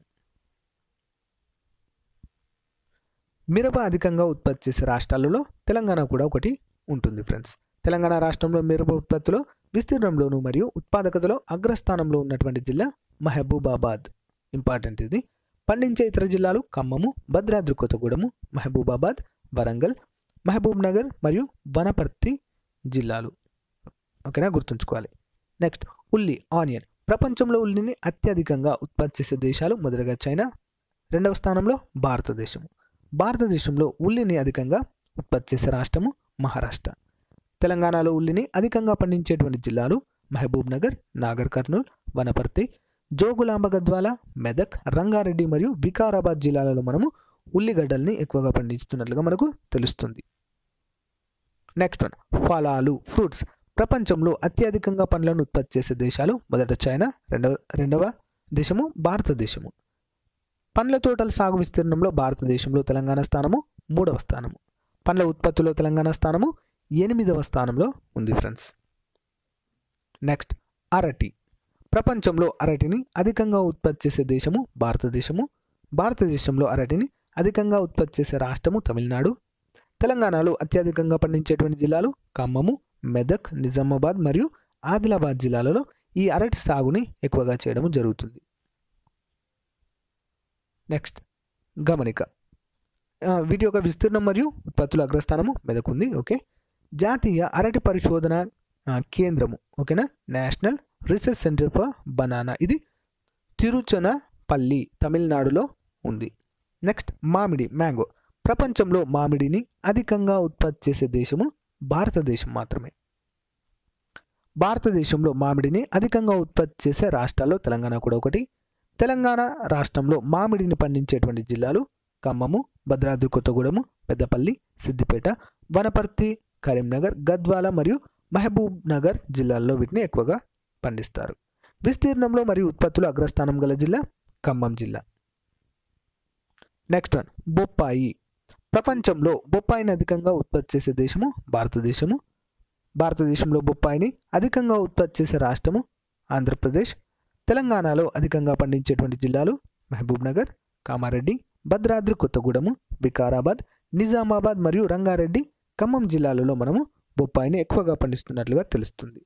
మిరప అధికంగా ఉత్పత్తి చేసే రాష్ట్రాలలో తెలంగాణ కూడా ఒకటి ఉంటుంది ఫ్రెండ్స్. తెలంగాణ రాష్ట్రంలో మిరప ఉత్పత్తిలో, విస్తీర్ణంలోను మరియు ఉత్పాదకతలో అగ్రస్థానంలో ఉన్నటువంటి జిల్లా మహబూబాబాద్. ఇంపార్టెంట్ ఇది. పండించే ఇతర జిల్లాలు ఖమ్మము, భద్రాద్రి కొత్తగూడెము, మహబూబాబాద్, వరంగల్, మహబూబ్ నగర్ మరియు వనపర్తి జిల్లాలు. ఓకేనా, గుర్తుంచుకోవాలి. నెక్స్ట్ ఉల్లి, ఆనియన్. ప్రపంచంలో ఉల్లిని అత్యధికంగా ఉత్పత్తి చేసే దేశాలు మొదటగా చైనా, రెండవ స్థానంలో భారతదేశం. భారతదేశంలో ఉల్లిని అధికంగా ఉత్పత్తి చేసే రాష్ట్రము మహారాష్ట్ర. తెలంగాణలో ఉల్లిని అధికంగా పండించేటువంటి జిల్లాలు మహబూబ్ నగర్, నాగర్ కర్నూల్, వనపర్తి, జోగులాంబ గద్వాల, మెదక్, రంగారెడ్డి మరియు వికారాబాద్ జిల్లాలలో మనము ఉల్లిగడ్డల్ని ఎక్కువగా పండిస్తున్నట్లుగా మనకు తెలుస్తుంది. నెక్స్ట్ వన్ ఫలాలు, ఫ్రూట్స్. ప్రపంచంలో అత్యధికంగా పండ్లను ఉత్పత్తి చేసే దేశాలు మొదట చైనా, రెండవ రెండవ దేశము భారతదేశము. పండ్ల తోటల సాగు విస్తీర్ణంలో భారతదేశంలో తెలంగాణ స్థానము మూడవ స్థానము. పండ్ల ఉత్పత్తిలో తెలంగాణ స్థానము ఎనిమిదవ స్థానంలో ఉంది ఫ్రెండ్స్. నెక్స్ట్ అరటి. ప్రపంచంలో అరటిని అధికంగా ఉత్పత్తి చేసే దేశము భారతదేశము. భారతదేశంలో అరటిని అధికంగా ఉత్పత్తి చేసే రాష్ట్రము తమిళనాడు. తెలంగాణలో అత్యధికంగా పండించేటువంటి జిల్లాలు ఖమ్మము, మెదక్, నిజామాబాద్ మరియు ఆదిలాబాద్ జిల్లాలలో ఈ అరటి సాగుని ఎక్కువగా చేయడం జరుగుతుంది. నెక్స్ట్ గమనిక. వీటి యొక్క విస్తీర్ణం మరియు ఉత్పత్తుల అగ్రస్థానము మెదక్ ఉంది. ఓకే. జాతీయ అరటి పరిశోధన కేంద్రము, ఓకేనా, national research centre for banana, ఇది తిరుచనపల్లి, తమిళనాడులో ఉంది. నెక్స్ట్ మామిడి, మ్యాంగో. ప్రపంచంలో మామిడిని అధికంగా ఉత్పత్తి చేసే దేశము భారతదేశం మాత్రమే. భారతదేశంలో మామిడిని అధికంగా ఉత్పత్తి చేసే రాష్ట్రాల్లో తెలంగాణ కూడా ఒకటి. తెలంగాణ రాష్ట్రంలో మామిడిని పండించేటువంటి జిల్లాలు ఖమ్మము, భద్రాద్రి కొత్తగూడెము, పెద్దపల్లి, సిద్దిపేట, వనపర్తి, కరీంనగర్, గద్వాల మరియు మహబూబ్ నగర్ జిల్లాల్లో వీటిని ఎక్కువగా పండిస్తారు. విస్తీర్ణంలో మరియు ఉత్పత్తులు అగ్రస్థానం గల జిల్లా ఖమ్మం జిల్లా. నెక్స్ట్ వన్ బొప్పాయి. ప్రపంచంలో బొప్పాయిని అధికంగా ఉత్పత్తి చేసే దేశము భారతదేశము. భారతదేశంలో బొప్పాయిని అధికంగా ఉత్పత్తి చేసే రాష్ట్రము ఆంధ్రప్రదేశ్. తెలంగాణలో అధికంగా పండించేటువంటి జిల్లాలు మహబూబ్ నగర్, కామారెడ్డి, భద్రాద్రి కొత్తగూడెము, వికారాబాద్, నిజామాబాద్ మరియు రంగారెడ్డి, ఖమ్మం జిల్లాలలో మనము బొప్పాయిని ఎక్కువగా పండిస్తున్నట్లుగా తెలుస్తుంది.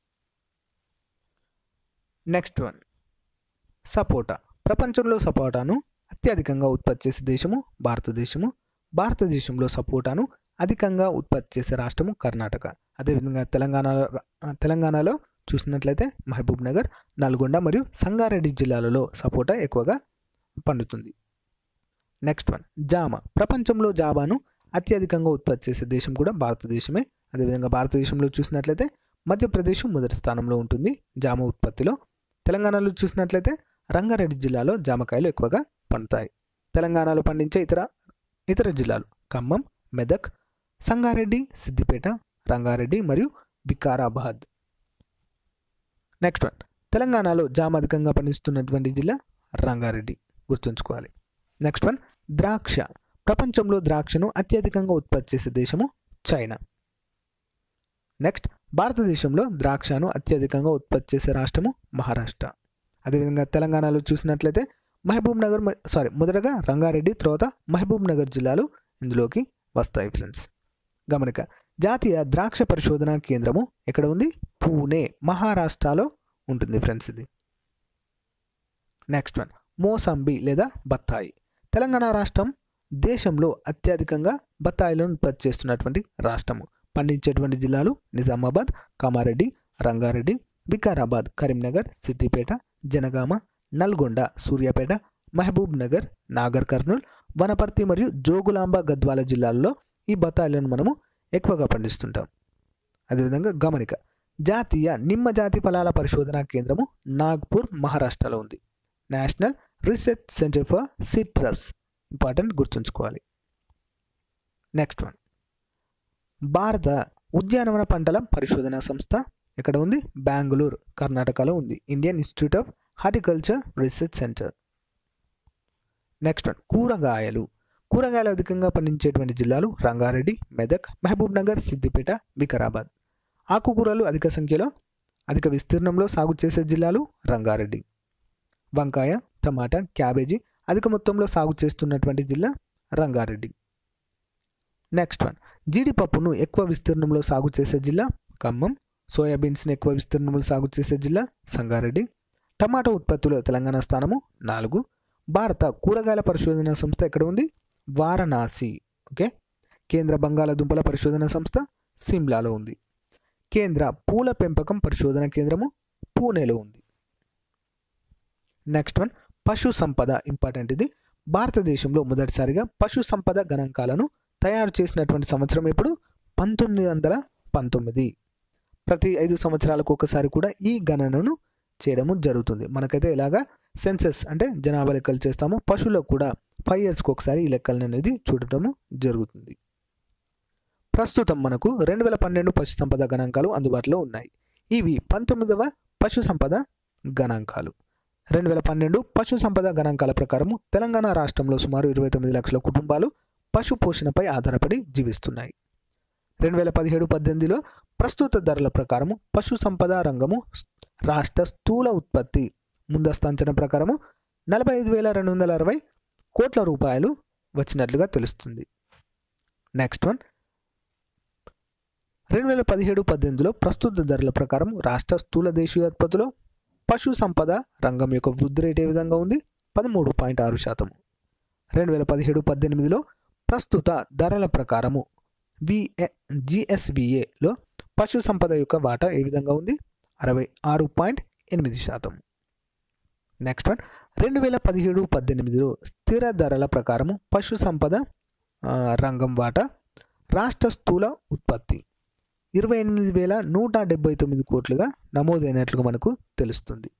Next one sapota. ప్రపంచంలో సపోటాను అత్యధికంగా ఉత్పత్తి చేసే దేశము భారతదేశము. భారతదేశంలో సపోటాను అధికంగా ఉత్పత్తి చేసే రాష్ట్రము కర్ణాటక. అదేవిధంగా తెలంగాణ తెలంగాణలో చూసినట్లయితే మహబూబ్ నగర్, నల్గొండ మరియు సంగారెడ్డి జిల్లాలలో సపోటా ఎక్కువగా పండుతుంది. నెక్స్ట్ వన్ జామ. ప్రపంచంలో జామాను అత్యధికంగా ఉత్పత్తి చేసే దేశం కూడా భారతదేశమే. అదేవిధంగా భారతదేశంలో చూసినట్లయితే మధ్యప్రదేశ్ మొదటి స్థానంలో ఉంటుంది జామ ఉత్పత్తిలో. తెలంగాణలో చూసినట్లయితే రంగారెడ్డి జిల్లాలో జామకాయలు ఎక్కువగా పండుతాయి. తెలంగాణలో పండించే ఇతర ఇతర జిల్లాలు ఖమ్మం, మెదక్, సంగారెడ్డి, సిద్దిపేట, రంగారెడ్డి మరియు వికారాబాద్. నెక్స్ట్ వన్ తెలంగాణలో జామ అధికంగా పండిస్తున్నటువంటి జిల్లా రంగారెడ్డి, గుర్తుంచుకోవాలి. నెక్స్ట్ వన్ ద్రాక్ష. ప్రపంచంలో ద్రాక్షను అత్యధికంగా ఉత్పత్తి చేసే దేశము చైనా. నెక్స్ట్ భారతదేశంలో ద్రాక్షను అత్యధికంగా ఉత్పత్తి చేసే రాష్ట్రము మహారాష్ట్ర. అదేవిధంగా తెలంగాణలో చూసినట్లయితే మహబూబ్ నగర్ సారీ మొదటగా రంగారెడ్డి, తర్వాత మహబూబ్ నగర్ జిల్లాలు ఇందులోకి వస్తాయి ఫ్రెండ్స్. గమనిక. జాతీయ ద్రాక్ష పరిశోధన కేంద్రము ఎక్కడ ఉంది? పూణే, మహారాష్ట్రలో ఉంటుంది ఫ్రెండ్స్ ఇది. నెక్స్ట్ వన్ మోసంబి లేదా బత్తాయి. తెలంగాణ రాష్ట్రం దేశంలో అత్యధికంగా బత్తాయిలను ఉత్పత్తి చేస్తున్నటువంటి రాష్ట్రము. పండించేటువంటి జిల్లాలు నిజామాబాద్, కామారెడ్డి, రంగారెడ్డి, వికారాబాద్, కరీంనగర్, సిద్దిపేట, జనగామ, నల్గొండ, సూర్యాపేట, మహబూబ్ నగర్, నాగర్ కర్నూల్, వనపర్తి మరియు జోగులాంబ గద్వాల జిల్లాల్లో ఈ బత్తాయిలను మనము ఎక్కువగా పండిస్తుంటాం. అదేవిధంగా గమనిక. జాతీయ నిమ్మ జాతి ఫలాల పరిశోధన కేంద్రము నాగ్పూర్, మహారాష్ట్రలో ఉంది. National research centre for citrus, important, గుర్తుంచుకోవాలి. నెక్స్ట్ వన్ భారత ఉద్యానవన పంటల పరిశోధన సంస్థ ఎక్కడ ఉంది? బెంగళూరు, కర్ణాటకలో ఉంది. Indian institute of horticulture research centre. Next one కూరగాయలు. కూరగాయలు అధికంగా పండించేటువంటి జిల్లాలు రంగారెడ్డి, మెదక్, మహబూబ్ నగర్, సిద్దిపేట, వికారాబాద్. ఆకుకూరలు అధిక సంఖ్యలో అధిక విస్తీర్ణంలో సాగు చేసే జిల్లాలు రంగారెడ్డి. వంకాయ, టమాటా, క్యాబేజీ అధిక మొత్తంలో సాగు చేస్తున్నటువంటి జిల్లా రంగారెడ్డి. నెక్స్ట్ వన్ జీడిపప్పును ఎక్కువ విస్తీర్ణంలో సాగు చేసే జిల్లా ఖమ్మం. సోయాబీన్స్ని ఎక్కువ విస్తీర్ణంలో సాగు చేసే జిల్లా సంగారెడ్డి. టమాటా ఉత్పత్తిలో తెలంగాణ స్థానము నాలుగు. భారత కూరగాయల పరిశోధన సంస్థ ఎక్కడ ఉంది? వారణాసి. ఓకే. కేంద్ర బంగాళాదుంపల పరిశోధన సంస్థ సిమ్లాలో ఉంది. కేంద్ర పూల పెంపకం పరిశోధన కేంద్రము పూణేలో ఉంది. నెక్స్ట్ వన్ పశు సంపద. ఇంపార్టెంట్ ఇది. భారతదేశంలో మొదటిసారిగా పశు సంపద గణాంకాలను తయారు చేసినటువంటి సంవత్సరం ఎప్పుడు? పంతొమ్మిది వందల పంతొమ్మిది. ప్రతి ఐదు సంవత్సరాలకు ఒకసారి కూడా ఈ గణనను చేయడము జరుగుతుంది. మనకైతే ఇలాగా సెన్సెస్ అంటే జనాభా లెక్కలు చేస్తాము. పశువులకు కూడా ఫైవ్ ఇయర్స్కి ఒకసారి ఈ లెక్కలను అనేది చూడటము జరుగుతుంది. ప్రస్తుతం మనకు రెండు వేల పన్నెండు పశు సంపద గణాంకాలు అందుబాటులో ఉన్నాయి. ఇవి పంతొమ్మిదవ పశు సంపద గణాంకాలు. రెండు వేల పన్నెండు పశు సంపద గణాంకాల ప్రకారము తెలంగాణ రాష్ట్రంలో సుమారు ఇరవై తొమ్మిది లక్షల కుటుంబాలు పశు పోషణపై ఆధారపడి జీవిస్తున్నాయి. రెండు వేల పదిహేడు పద్దెనిమిదిలో ప్రస్తుత ధరల ప్రకారము పశు సంపద రంగము రాష్ట్ర స్థూల ఉత్పత్తి ముందస్తు అంచనా ప్రకారము నలభై ఐదు వేల రెండు వందల అరవై కోట్ల రూపాయలు వచ్చినట్లుగా తెలుస్తుంది. నెక్స్ట్ వన్ రెండు వేల పదిహేడు పద్దెనిమిదిలో ప్రస్తుత ధరల ప్రకారం రాష్ట్ర స్థూల దేశీయ ఉత్పత్తిలో పశు సంపద రంగం యొక్క వృద్ధి రేటు ఏ విధంగా ఉంది? పదమూడు పాయింట్ ఆరు శాతం. రెండు వేల పదిహేడు పద్దెనిమిదిలో ప్రస్తుత ధరల ప్రకారము విఏ జిఎస్విఏలో పశు సంపద యొక్క వాటా ఏ విధంగా ఉంది? అరవై ఆరు పాయింట్ ఎనిమిది శాతం. నెక్స్ట్ వన్ రెండు వేల పదిహేడు పద్దెనిమిదిలో స్థిర ధరల ప్రకారము పశు సంపద రంగం వాటా రాష్ట్ర స్థూల ఉత్పత్తి ఇరవై ఎనిమిది వేల నూట డెబ్బై తొమ్మిది కోట్లుగా నమోదైనట్లుగా మనకు తెలుస్తుంది.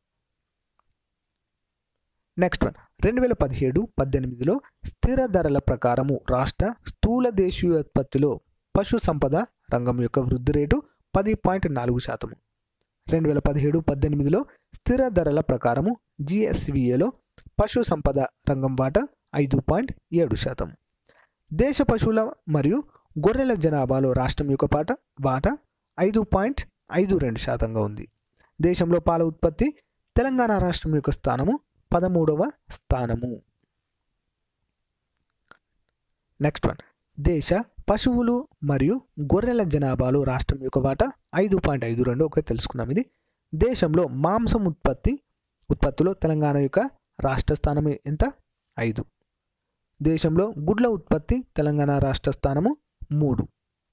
నెక్స్ట్ వన్ రెండు వేల పదిహేడు పద్దెనిమిదిలో స్థిర ధరల ప్రకారము రాష్ట్ర స్థూల దేశీయోత్పత్తిలో పశు సంపద రంగం యొక్క వృద్ధి రేటు పది పాయింట్ నాలుగు శాతం. రెండు వేల పదిహేడు పద్దెనిమిదిలో స్థిర ధరల ప్రకారము జిఎస్విఏలో పశు సంపద రంగం వాటా ఐదు పాయింట్ ఏడు శాతం. దేశ పశువుల మరియు గొర్రెల జనాభాలో రాష్ట్రం యొక్క పాట వాటా ఐదు పాయింట్ ఐదు రెండు శాతంగా ఉంది. దేశంలో పాల ఉత్పత్తి తెలంగాణ రాష్ట్రం యొక్క స్థానము పదమూడవ స్థానము. నెక్స్ట్ వన్ దేశ పశువులు మరియు గొర్రెల జనాభాలో రాష్ట్రం యొక్క వాటా ఐదు పాయింట్ ఐదు రెండు ఒక తెలుసుకున్నాం. ఇది దేశంలో మాంసం ఉత్పత్తి ఉత్పత్తిలో తెలంగాణ యొక్క రాష్ట్ర స్థానం ఎంత? ఐదు. దేశంలో గుడ్ల ఉత్పత్తి తెలంగాణ రాష్ట్ర స్థానము మూడు.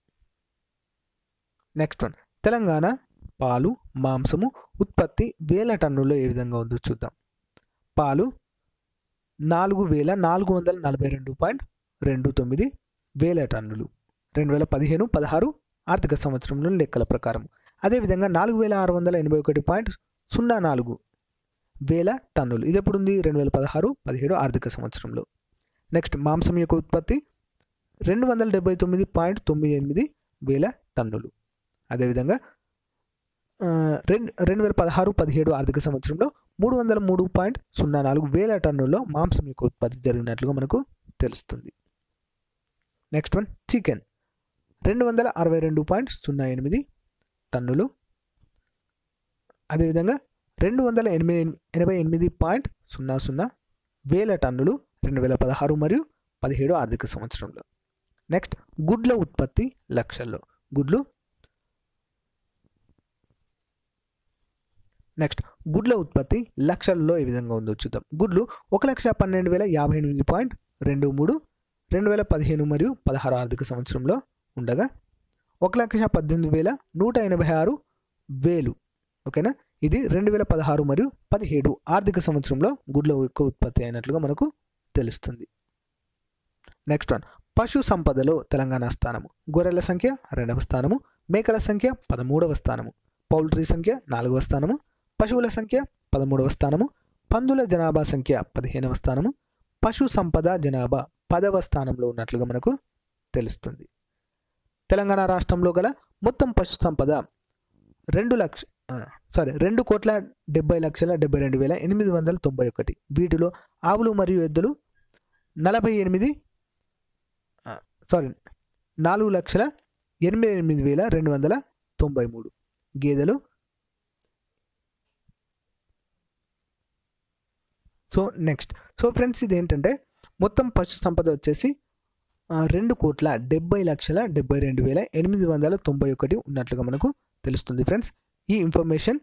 నెక్స్ట్ వన్ తెలంగాణ పాలు మాంసము ఉత్పత్తి వేల టన్నుల్లో ఏ విధంగా ఉందో చూద్దాం. పాలు నాలుగు వేల నాలుగు వందల నలభై రెండు పాయింట్ రెండు తొమ్మిది వేల టన్నులు రెండు వేల పదిహేను పదహారు ఆర్థిక సంవత్సరంలో లెక్కల ప్రకారం. అదేవిధంగా నాలుగు వేల ఆరు వందల ఎనభై ఒకటి పాయింట్ సున్నా నాలుగు వేల టన్నులు ఇది ఎప్పుడు ఉంది? రెండు వేల పదహారు పదిహేడు ఆర్థిక సంవత్సరంలో. నెక్స్ట్ మాంసం యొక్క ఉత్పత్తి రెండు వందల డెబ్బై తొమ్మిది పాయింట్ తొమ్మిది ఎనిమిది వేల టన్నులు. అదేవిధంగా రెండు రెండు వేల పదహారు పదిహేడు ఆర్థిక సంవత్సరంలో మూడు వందల మూడు పాయింట్ సున్నా నాలుగు వేల టన్నుల్లో మాంసం యొక్క ఉత్పత్తి జరిగినట్లుగా మనకు తెలుస్తుంది. నెక్స్ట్ వన్ చికెన్ రెండు వందల అరవై రెండు పాయింట్ సున్నా ఎనిమిది టన్నులు. అదేవిధంగా రెండు వందల ఎనిమిది ఎనభై ఎనిమిది పాయింట్ సున్నా సున్నా వేల టన్నులు రెండు వేల పదహారు మరియు పదిహేడు ఆర్థిక సంవత్సరంలో. నెక్స్ట్ గుడ్ల ఉత్పత్తి లక్షల్లో గుడ్లు నెక్స్ట్ గుడ్ల ఉత్పత్తి లక్షల్లో ఏ విధంగా ఉందో చూద్దాం. గుడ్లు ఒక లక్ష పన్నెండు వేల యాభై ఎనిమిది పాయింట్ రెండు మూడు రెండు వేల పదిహేను మరియు పదహారు ఆర్థిక సంవత్సరంలో ఉండగా ఒక లక్ష పద్దెనిమిది వేల నూట ఎనభై ఆరు వేలు ఓకేనా. ఇది రెండు వేల పదహారు మరియు పదిహేడు ఆర్థిక సంవత్సరంలో గుడ్ల ఎక్కువ ఉత్పత్తి అయినట్లుగా మనకు తెలుస్తుంది. నెక్స్ట్ వన్ పశు సంపదలో తెలంగాణ స్థానము గొర్రెల సంఖ్య రెండవ స్థానము, మేకల సంఖ్య పదమూడవ స్థానము, పౌల్ట్రీ సంఖ్య నాలుగవ స్థానము, పశువుల సంఖ్య పదమూడవ స్థానము, పందుల జనాభా సంఖ్య పదిహేనవ స్థానము, పశు సంపద జనాభా పదవ స్థానంలో ఉన్నట్లుగా మనకు తెలుస్తుంది. తెలంగాణ రాష్ట్రంలో గల మొత్తం పశు సంపద రెండు లక్ష సారీ రెండు కోట్ల డెబ్బై లక్షల డెబ్బై రెండు వేల ఎనిమిది వందల తొంభై ఒకటి. వీటిలో ఆవులు మరియు ఎద్దులు నలభై ఎనిమిది సారీ నాలుగు లక్షల ఎనభై ఎనిమిది వేల రెండు వందల తొంభై మూడు. గేదెలు సో నెక్స్ట్ సో ఫ్రెండ్స్ ఇది ఏంటంటే మొత్తం పశు సంపద వచ్చేసి రెండు కోట్ల డెబ్బై లక్షల డెబ్బై రెండు వేల ఎనిమిది వందల తొంభై ఒకటి ఉన్నట్లుగా మనకు తెలుస్తుంది ఫ్రెండ్స్ ఈ ఇన్ఫర్మేషన్.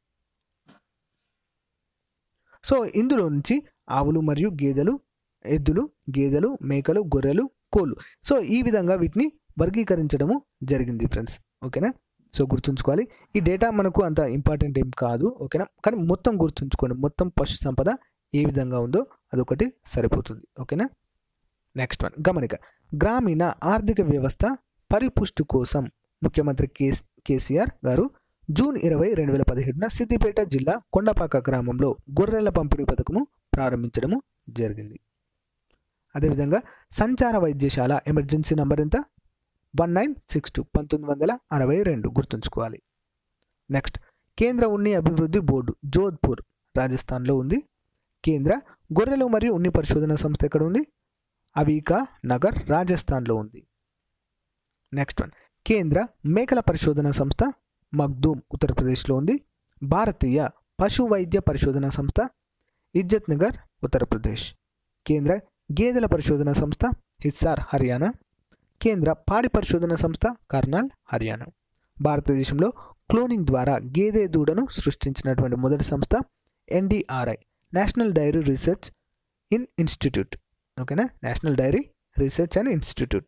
సో ఇందులో నుంచి ఆవులు మరియు గేదెలు, ఎద్దులు, గేదెలు, మేకలు, గొర్రెలు, కోళ్ళు, సో ఈ విధంగా వీటిని వర్గీకరించడము జరిగింది ఫ్రెండ్స్. ఓకేనా, సో గుర్తుంచుకోవాలి. ఈ డేటా మనకు అంత ఇంపార్టెంట్ ఏం కాదు. ఓకేనా, కానీ మొత్తం గుర్తుంచుకోండి, మొత్తం పశు సంపద ఏ విధంగా ఉందో అదొకటి సరిపోతుంది. ఓకేనా. నెక్స్ట్ వన్ గమనిక. గ్రామీణ ఆర్థిక వ్యవస్థ పరిపుష్టి కోసం ముఖ్యమంత్రి కేస్ కేసీఆర్ గారు జూన్ ఇరవై రెండు వేల పదిహేడున సిద్దిపేట జిల్లా కొండపాక గ్రామంలో గొర్రెల పంపిణీ పథకము ప్రారంభించడము జరిగింది. అదేవిధంగా సంచార వైద్యశాల ఎమర్జెన్సీ నంబర్ ఎంత? వన్ నైన్ సిక్స్ టూ పంతొమ్మిది వందల అరవై రెండు గుర్తుంచుకోవాలి. నెక్స్ట్ కేంద్ర ఉన్ని అభివృద్ధి బోర్డు జోధ్పూర్ రాజస్థాన్లో ఉంది. కేంద్ర గొర్రెలు మరియు ఉన్ని పరిశోధన సంస్థ ఎక్కడ ఉంది? అవీకా నగర్ రాజస్థాన్లో ఉంది. నెక్స్ట్ వన్ కేంద్ర మేకల పరిశోధన సంస్థ మగ్దూమ్ ఉత్తరప్రదేశ్లో ఉంది. భారతీయ పశు వైద్య పరిశోధన సంస్థ ఇజ్జత్ నగర్ ఉత్తరప్రదేశ్. కేంద్ర గేదెల పరిశోధన సంస్థ హిస్సార్ హర్యానా. కేంద్ర పాడి పరిశోధన సంస్థ కర్నాల్ హర్యానా. భారతదేశంలో క్లోనింగ్ ద్వారా గేదె దూడను సృష్టించినటువంటి మొదటి సంస్థ NDRI national dairy research in institute. ఓకేనా, national dairy research and institute.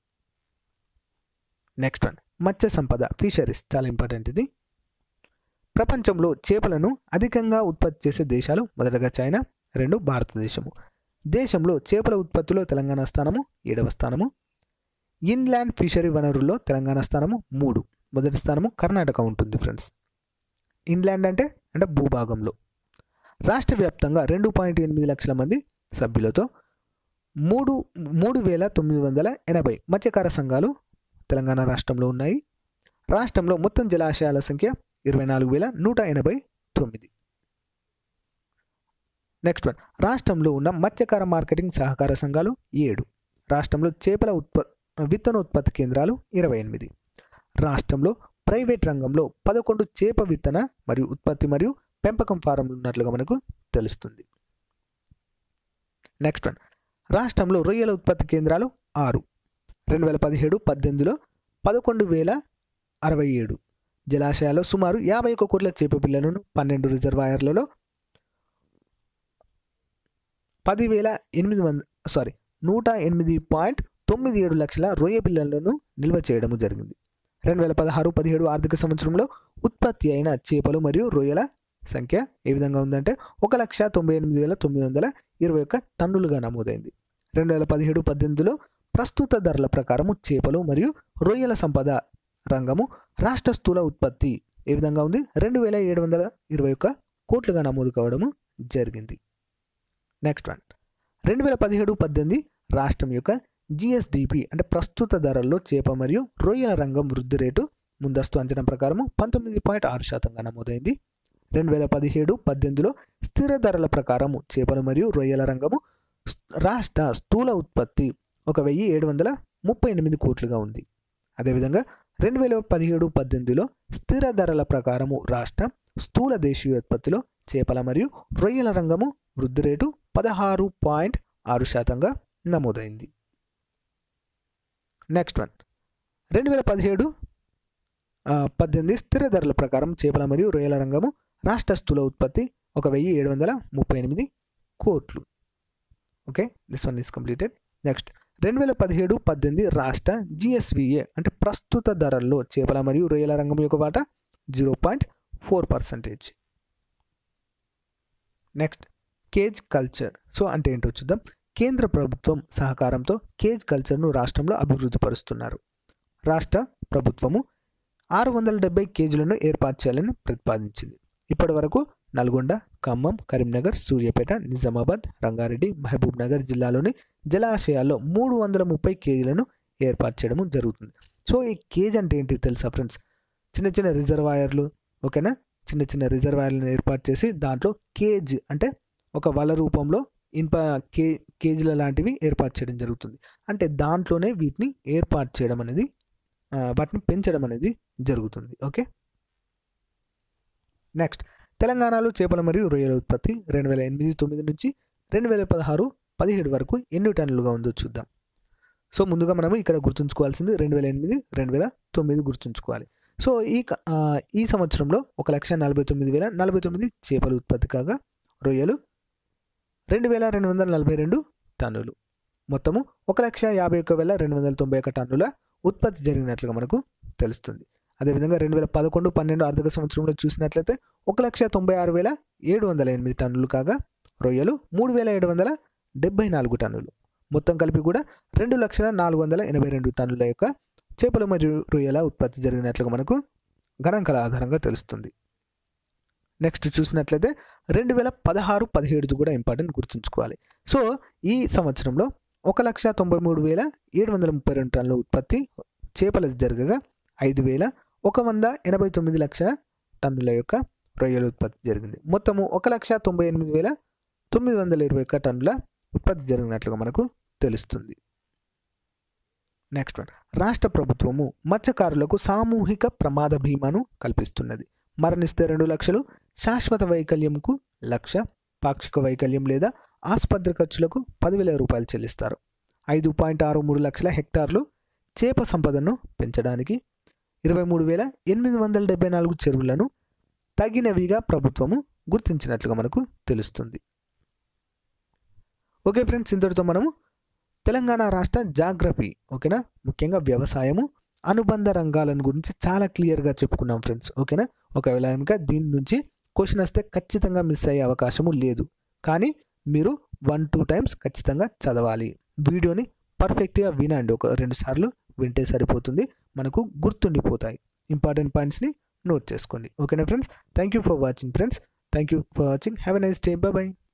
Next one మత్స్య సంపద ఫిషరీస్, చాలా ఇంపార్టెంట్ ఇది. ప్రపంచంలో చేపలను అధికంగా ఉత్పత్తి చేసే దేశాలు మొదటగా చైనా, రెండు భారతదేశము. దేశంలో చేపల ఉత్పత్తిలో తెలంగాణ స్థానము ఏడవ స్థానము. ఇన్లాండ్ ఫిషరీ వనరుల్లో తెలంగాణ స్థానము మూడు, మొదటి స్థానము కర్ణాటక ఉంటుంది ఫ్రెండ్స్. ఇన్లాండ్ అంటే అంటే భూభాగంలో. రాష్ట్ర వ్యాప్తంగా రెండు పాయింట్ ఎనిమిది లక్షల మంది సభ్యులతో మూడు మూడు వేల తొమ్మిది వందల ఎనభై మత్స్యకార సంఘాలు తెలంగాణ రాష్ట్రంలో ఉన్నాయి. రాష్ట్రంలో మొత్తం జలాశయాల సంఖ్య ఇరవై నాలుగు వేల నూట ఎనభై తొమ్మిది. నెక్స్ట్ వన్ రాష్ట్రంలో ఉన్న మత్స్యకార మార్కెటింగ్ సహకార సంఘాలు ఏడు. రాష్ట్రంలో చేపల ఉత్ప విత్తనోత్పత్తి కేంద్రాలు ఇరవై ఎనిమిది. రాష్ట్రంలో ప్రైవేట్ రంగంలో పదకొండు చేప విత్తన మరియు ఉత్పత్తి మరియు పెంపకం ఫారంలు ఉన్నట్లుగా మనకు తెలుస్తుంది. నెక్స్ట్ వన్ రాష్ట్రంలో రొయ్యల ఉత్పత్తి కేంద్రాలు ఆరు. రెండు వేల పదిహేడు పద్దెనిమిదిలో పదకొండు వేల అరవై ఏడు. జలాశయాల్లో సుమారు యాభై ఒక కోట్ల చేప పిల్లలను, పన్నెండు రిజర్వాయర్లలో పదివేల ఎనిమిది వంద సారీ నూట ఎనిమిది పాయింట్ తొమ్మిది ఏడు లక్షల రొయ్య పిల్లలను నిల్వ చేయడం జరిగింది. రెండు వేల పదహారు పదిహేడు ఆర్థిక సంవత్సరంలో ఉత్పత్తి అయిన చేపలు మరియు రొయ్యల సంఖ్య ఏ విధంగా ఉందంటే ఒక లక్ష తొంభై ఎనిమిది వేల తొమ్మిది వందల ఇరవై ఒక్క టన్నులుగా నమోదైంది. రెండు వేల పదిహేడు పద్దెనిమిదిలో ప్రస్తుత ధరల ప్రకారము చేపలు మరియు రొయ్యల సంపద రంగము రాష్ట్ర స్థూల ఉత్పత్తి ఏ విధంగా ఉంది? రెండు వేల ఏడు వందల ఇరవై ఒక్క కోట్లుగా నమోదు కావడము జరిగింది. నెక్స్ట్ వన్ రెండు వేల పదిహేడు పద్దెనిమిది రాష్ట్రం యొక్క జిఎస్డిపి అంటే ప్రస్తుత ధరల్లో చేప మరియు రొయ్యల రంగం వృద్ధి రేటు ముందస్తు అంచనా ప్రకారము పంతొమ్మిది పాయింట్ ఆరు శాతంగా నమోదైంది. రెండు వేల పదిహేడు పద్దెనిమిదిలో స్థిర ధరల ప్రకారము చేపలు మరియు రొయ్యల రంగము రాష్ట్ర స్థూల ఉత్పత్తి ఒక వెయ్యి ఏడు వందల ముప్పై ఎనిమిది కోట్లుగా ఉంది. అదేవిధంగా రెండు వేల పదిహేడు పద్దెనిమిదిలో స్థిర ధరల ప్రకారము రాష్ట్ర స్థూల దేశీయోత్పత్తిలో చేపల మరియు రొయ్యల రంగము వృద్ధి రేటు పదహారు పాయింట్ ఆరు శాతంగా నమోదైంది. నెక్స్ట్ వన్ రెండు వేల పదిహేడు పద్దెనిమిది స్థిర ధరల ప్రకారం చేపల మరియు రొయ్యల రంగము రాష్ట్ర స్థూల ఉత్పత్తి ఒక వెయ్యి ఏడు వందల ముప్పై ఎనిమిది కోట్లు. Okay, this one is completed. Next రెండు వేల పదిహేడు పద్దెనిమిది రాష్ట్ర జిఎస్విఏ అంటే ప్రస్తుత ధరల్లో చేపల మరియు రొయ్యల రంగం యొక్క వాటా zero point four percentage. Next cage culture. So అంటే ఏంటో చూద్దాం. కేంద్ర ప్రభుత్వం సహకారంతో కేజ్ కల్చర్ను రాష్ట్రంలో అభివృద్ధి పరుస్తున్నారు. రాష్ట్ర ప్రభుత్వము ఆరు వందల డెబ్బై కేజీలను ఏర్పాటు చేయాలని ప్రతిపాదించింది. ఇప్పటి వరకు నల్గొండ, ఖమ్మం, కరీంనగర్, సూర్యాపేట, నిజామాబాద్, రంగారెడ్డి, మహబూబ్ నగర్ జిల్లాలోని జలాశయాల్లో మూడు వందల ముప్పై కేజీలను ఏర్పాటు చేయడం జరుగుతుంది. సో ఈ కేజ్ అంటే ఏంటి తెలుసా ఫ్రెండ్స్? చిన్న చిన్న రిజర్వాయర్లు ఓకేనా, చిన్న చిన్న రిజర్వాయర్లను ఏర్పాటు చేసి దాంట్లో కేజ్ అంటే ఒక వల రూపంలో ఇనుప కే కేజీల లాంటివి ఏర్పాటు చేయడం జరుగుతుంది. అంటే దాంట్లోనే వీటిని ఏర్పాటు చేయడం అనేది వాటిని పెంచడం అనేది జరుగుతుంది. ఓకే, నెక్స్ట్ తెలంగాణలో చేపల మరియు రొయ్యల ఉత్పత్తి రెండు వేల ఎనిమిది తొమ్మిది నుంచి రెండు వేల పదహారు పదిహేడు వరకు ఎన్ని టన్నులుగా ఉందో చూద్దాం. సో ముందుగా మనము ఇక్కడ గుర్తుంచుకోవాల్సింది రెండు వేల ఎనిమిది రెండు వేల తొమ్మిది గుర్తుంచుకోవాలి. సో ఈ ఈ సంవత్సరంలో ఒక లక్ష నలభై తొమ్మిది వేల నలభై తొమ్మిది చేపల ఉత్పత్తి కాగా రొయ్యలు రెండు వేల రెండు వందల నలభై రెండు టన్నులు, మొత్తము ఒక లక్ష యాభై ఒక్క వేల రెండు వందల తొంభై ఒక్క టన్నుల ఉత్పత్తి జరిగినట్లుగా మనకు తెలుస్తుంది. అదేవిధంగా రెండు వేల పదకొండు పన్నెండు ఆర్థిక సంవత్సరంలో చూసినట్లయితే ఒక లక్ష తొంభై ఆరు వేల ఏడు వందల ఎనిమిది టన్నులు కాగా రొయ్యలు మూడు వేల ఏడు వందల డెబ్బై నాలుగు టన్నులు, మొత్తం కలిపి కూడా రెండు లక్షల నాలుగు వందల ఎనభై రెండు టన్నుల యొక్క చేపలు మరియు రొయ్యల ఉత్పత్తి జరిగినట్లుగా మనకు గణాంకాల ఆధారంగా తెలుస్తుంది. నెక్స్ట్ చూసినట్లయితే రెండు వేల పదహారు పదిహేడుది కూడా ఇంపార్టెంట్ గుర్తుంచుకోవాలి. సో ఈ సంవత్సరంలో ఒక లక్ష తొంభై మూడు వేల ఏడు వందల ముప్పై రెండు టన్నుల ఉత్పత్తి చేపల జరగగా ఐదు వేల ఒక వంద ఎనభై తొమ్మిది లక్షల టన్నుల యొక్క రొయ్యల ఉత్పత్తి జరిగింది. మొత్తము ఒక లక్ష తొంభై ఎనిమిది వేల తొమ్మిది వందల ఇరవై ఒక్క టన్నుల ఉత్పత్తి జరిగినట్లుగా మనకు తెలుస్తుంది. నెక్స్ట్ వన్, రాష్ట్ర ప్రభుత్వము మత్స్యకారులకు సామూహిక ప్రమాద బీమాను కల్పిస్తున్నది. మరణిస్తే రెండు లక్షలు, శాశ్వత వైకల్యంకు లక్ష, పాక్షిక వైకల్యం లేదా ఆసుపత్రి ఖర్చులకు పదివేల రూపాయలు చెల్లిస్తారు. ఐదు పాయింట్ ఆరు మూడు లక్షల హెక్టార్లు చేప సంపదను పెంచడానికి ఇరవై మూడు వేల ఎనిమిది వందల డెబ్బై నాలుగు చెరువులను తగినవిగా ప్రభుత్వము గుర్తించినట్లుగా మనకు తెలుస్తుంది. ఓకే ఫ్రెండ్స్, ఇంతటితో మనము తెలంగాణ రాష్ట్ర జాగ్రఫీ, ఓకేనా, ముఖ్యంగా వ్యవసాయము అనుబంధ రంగాలను గురించి చాలా క్లియర్గా చెప్పుకున్నాం ఫ్రెండ్స్. ఓకేనా, ఒకవేళ కనుక దీని నుంచి క్వశ్చన్ వస్తే ఖచ్చితంగా మిస్ అయ్యే అవకాశము లేదు, కానీ మీరు వన్ టూ టైమ్స్ ఖచ్చితంగా చదవాలి. వీడియోని పర్ఫెక్ట్గా వినండి, ఒక రెండు సార్లు వింటే సరిపోతుంది, మనకు గుర్తుండిపోతాయి. ఇంపార్టెంట్ పాయింట్స్ని నోట్ చేసుకోండి. ఓకేనా friends, thank you for watching friends, thank you for watching, have a nice day, bye by.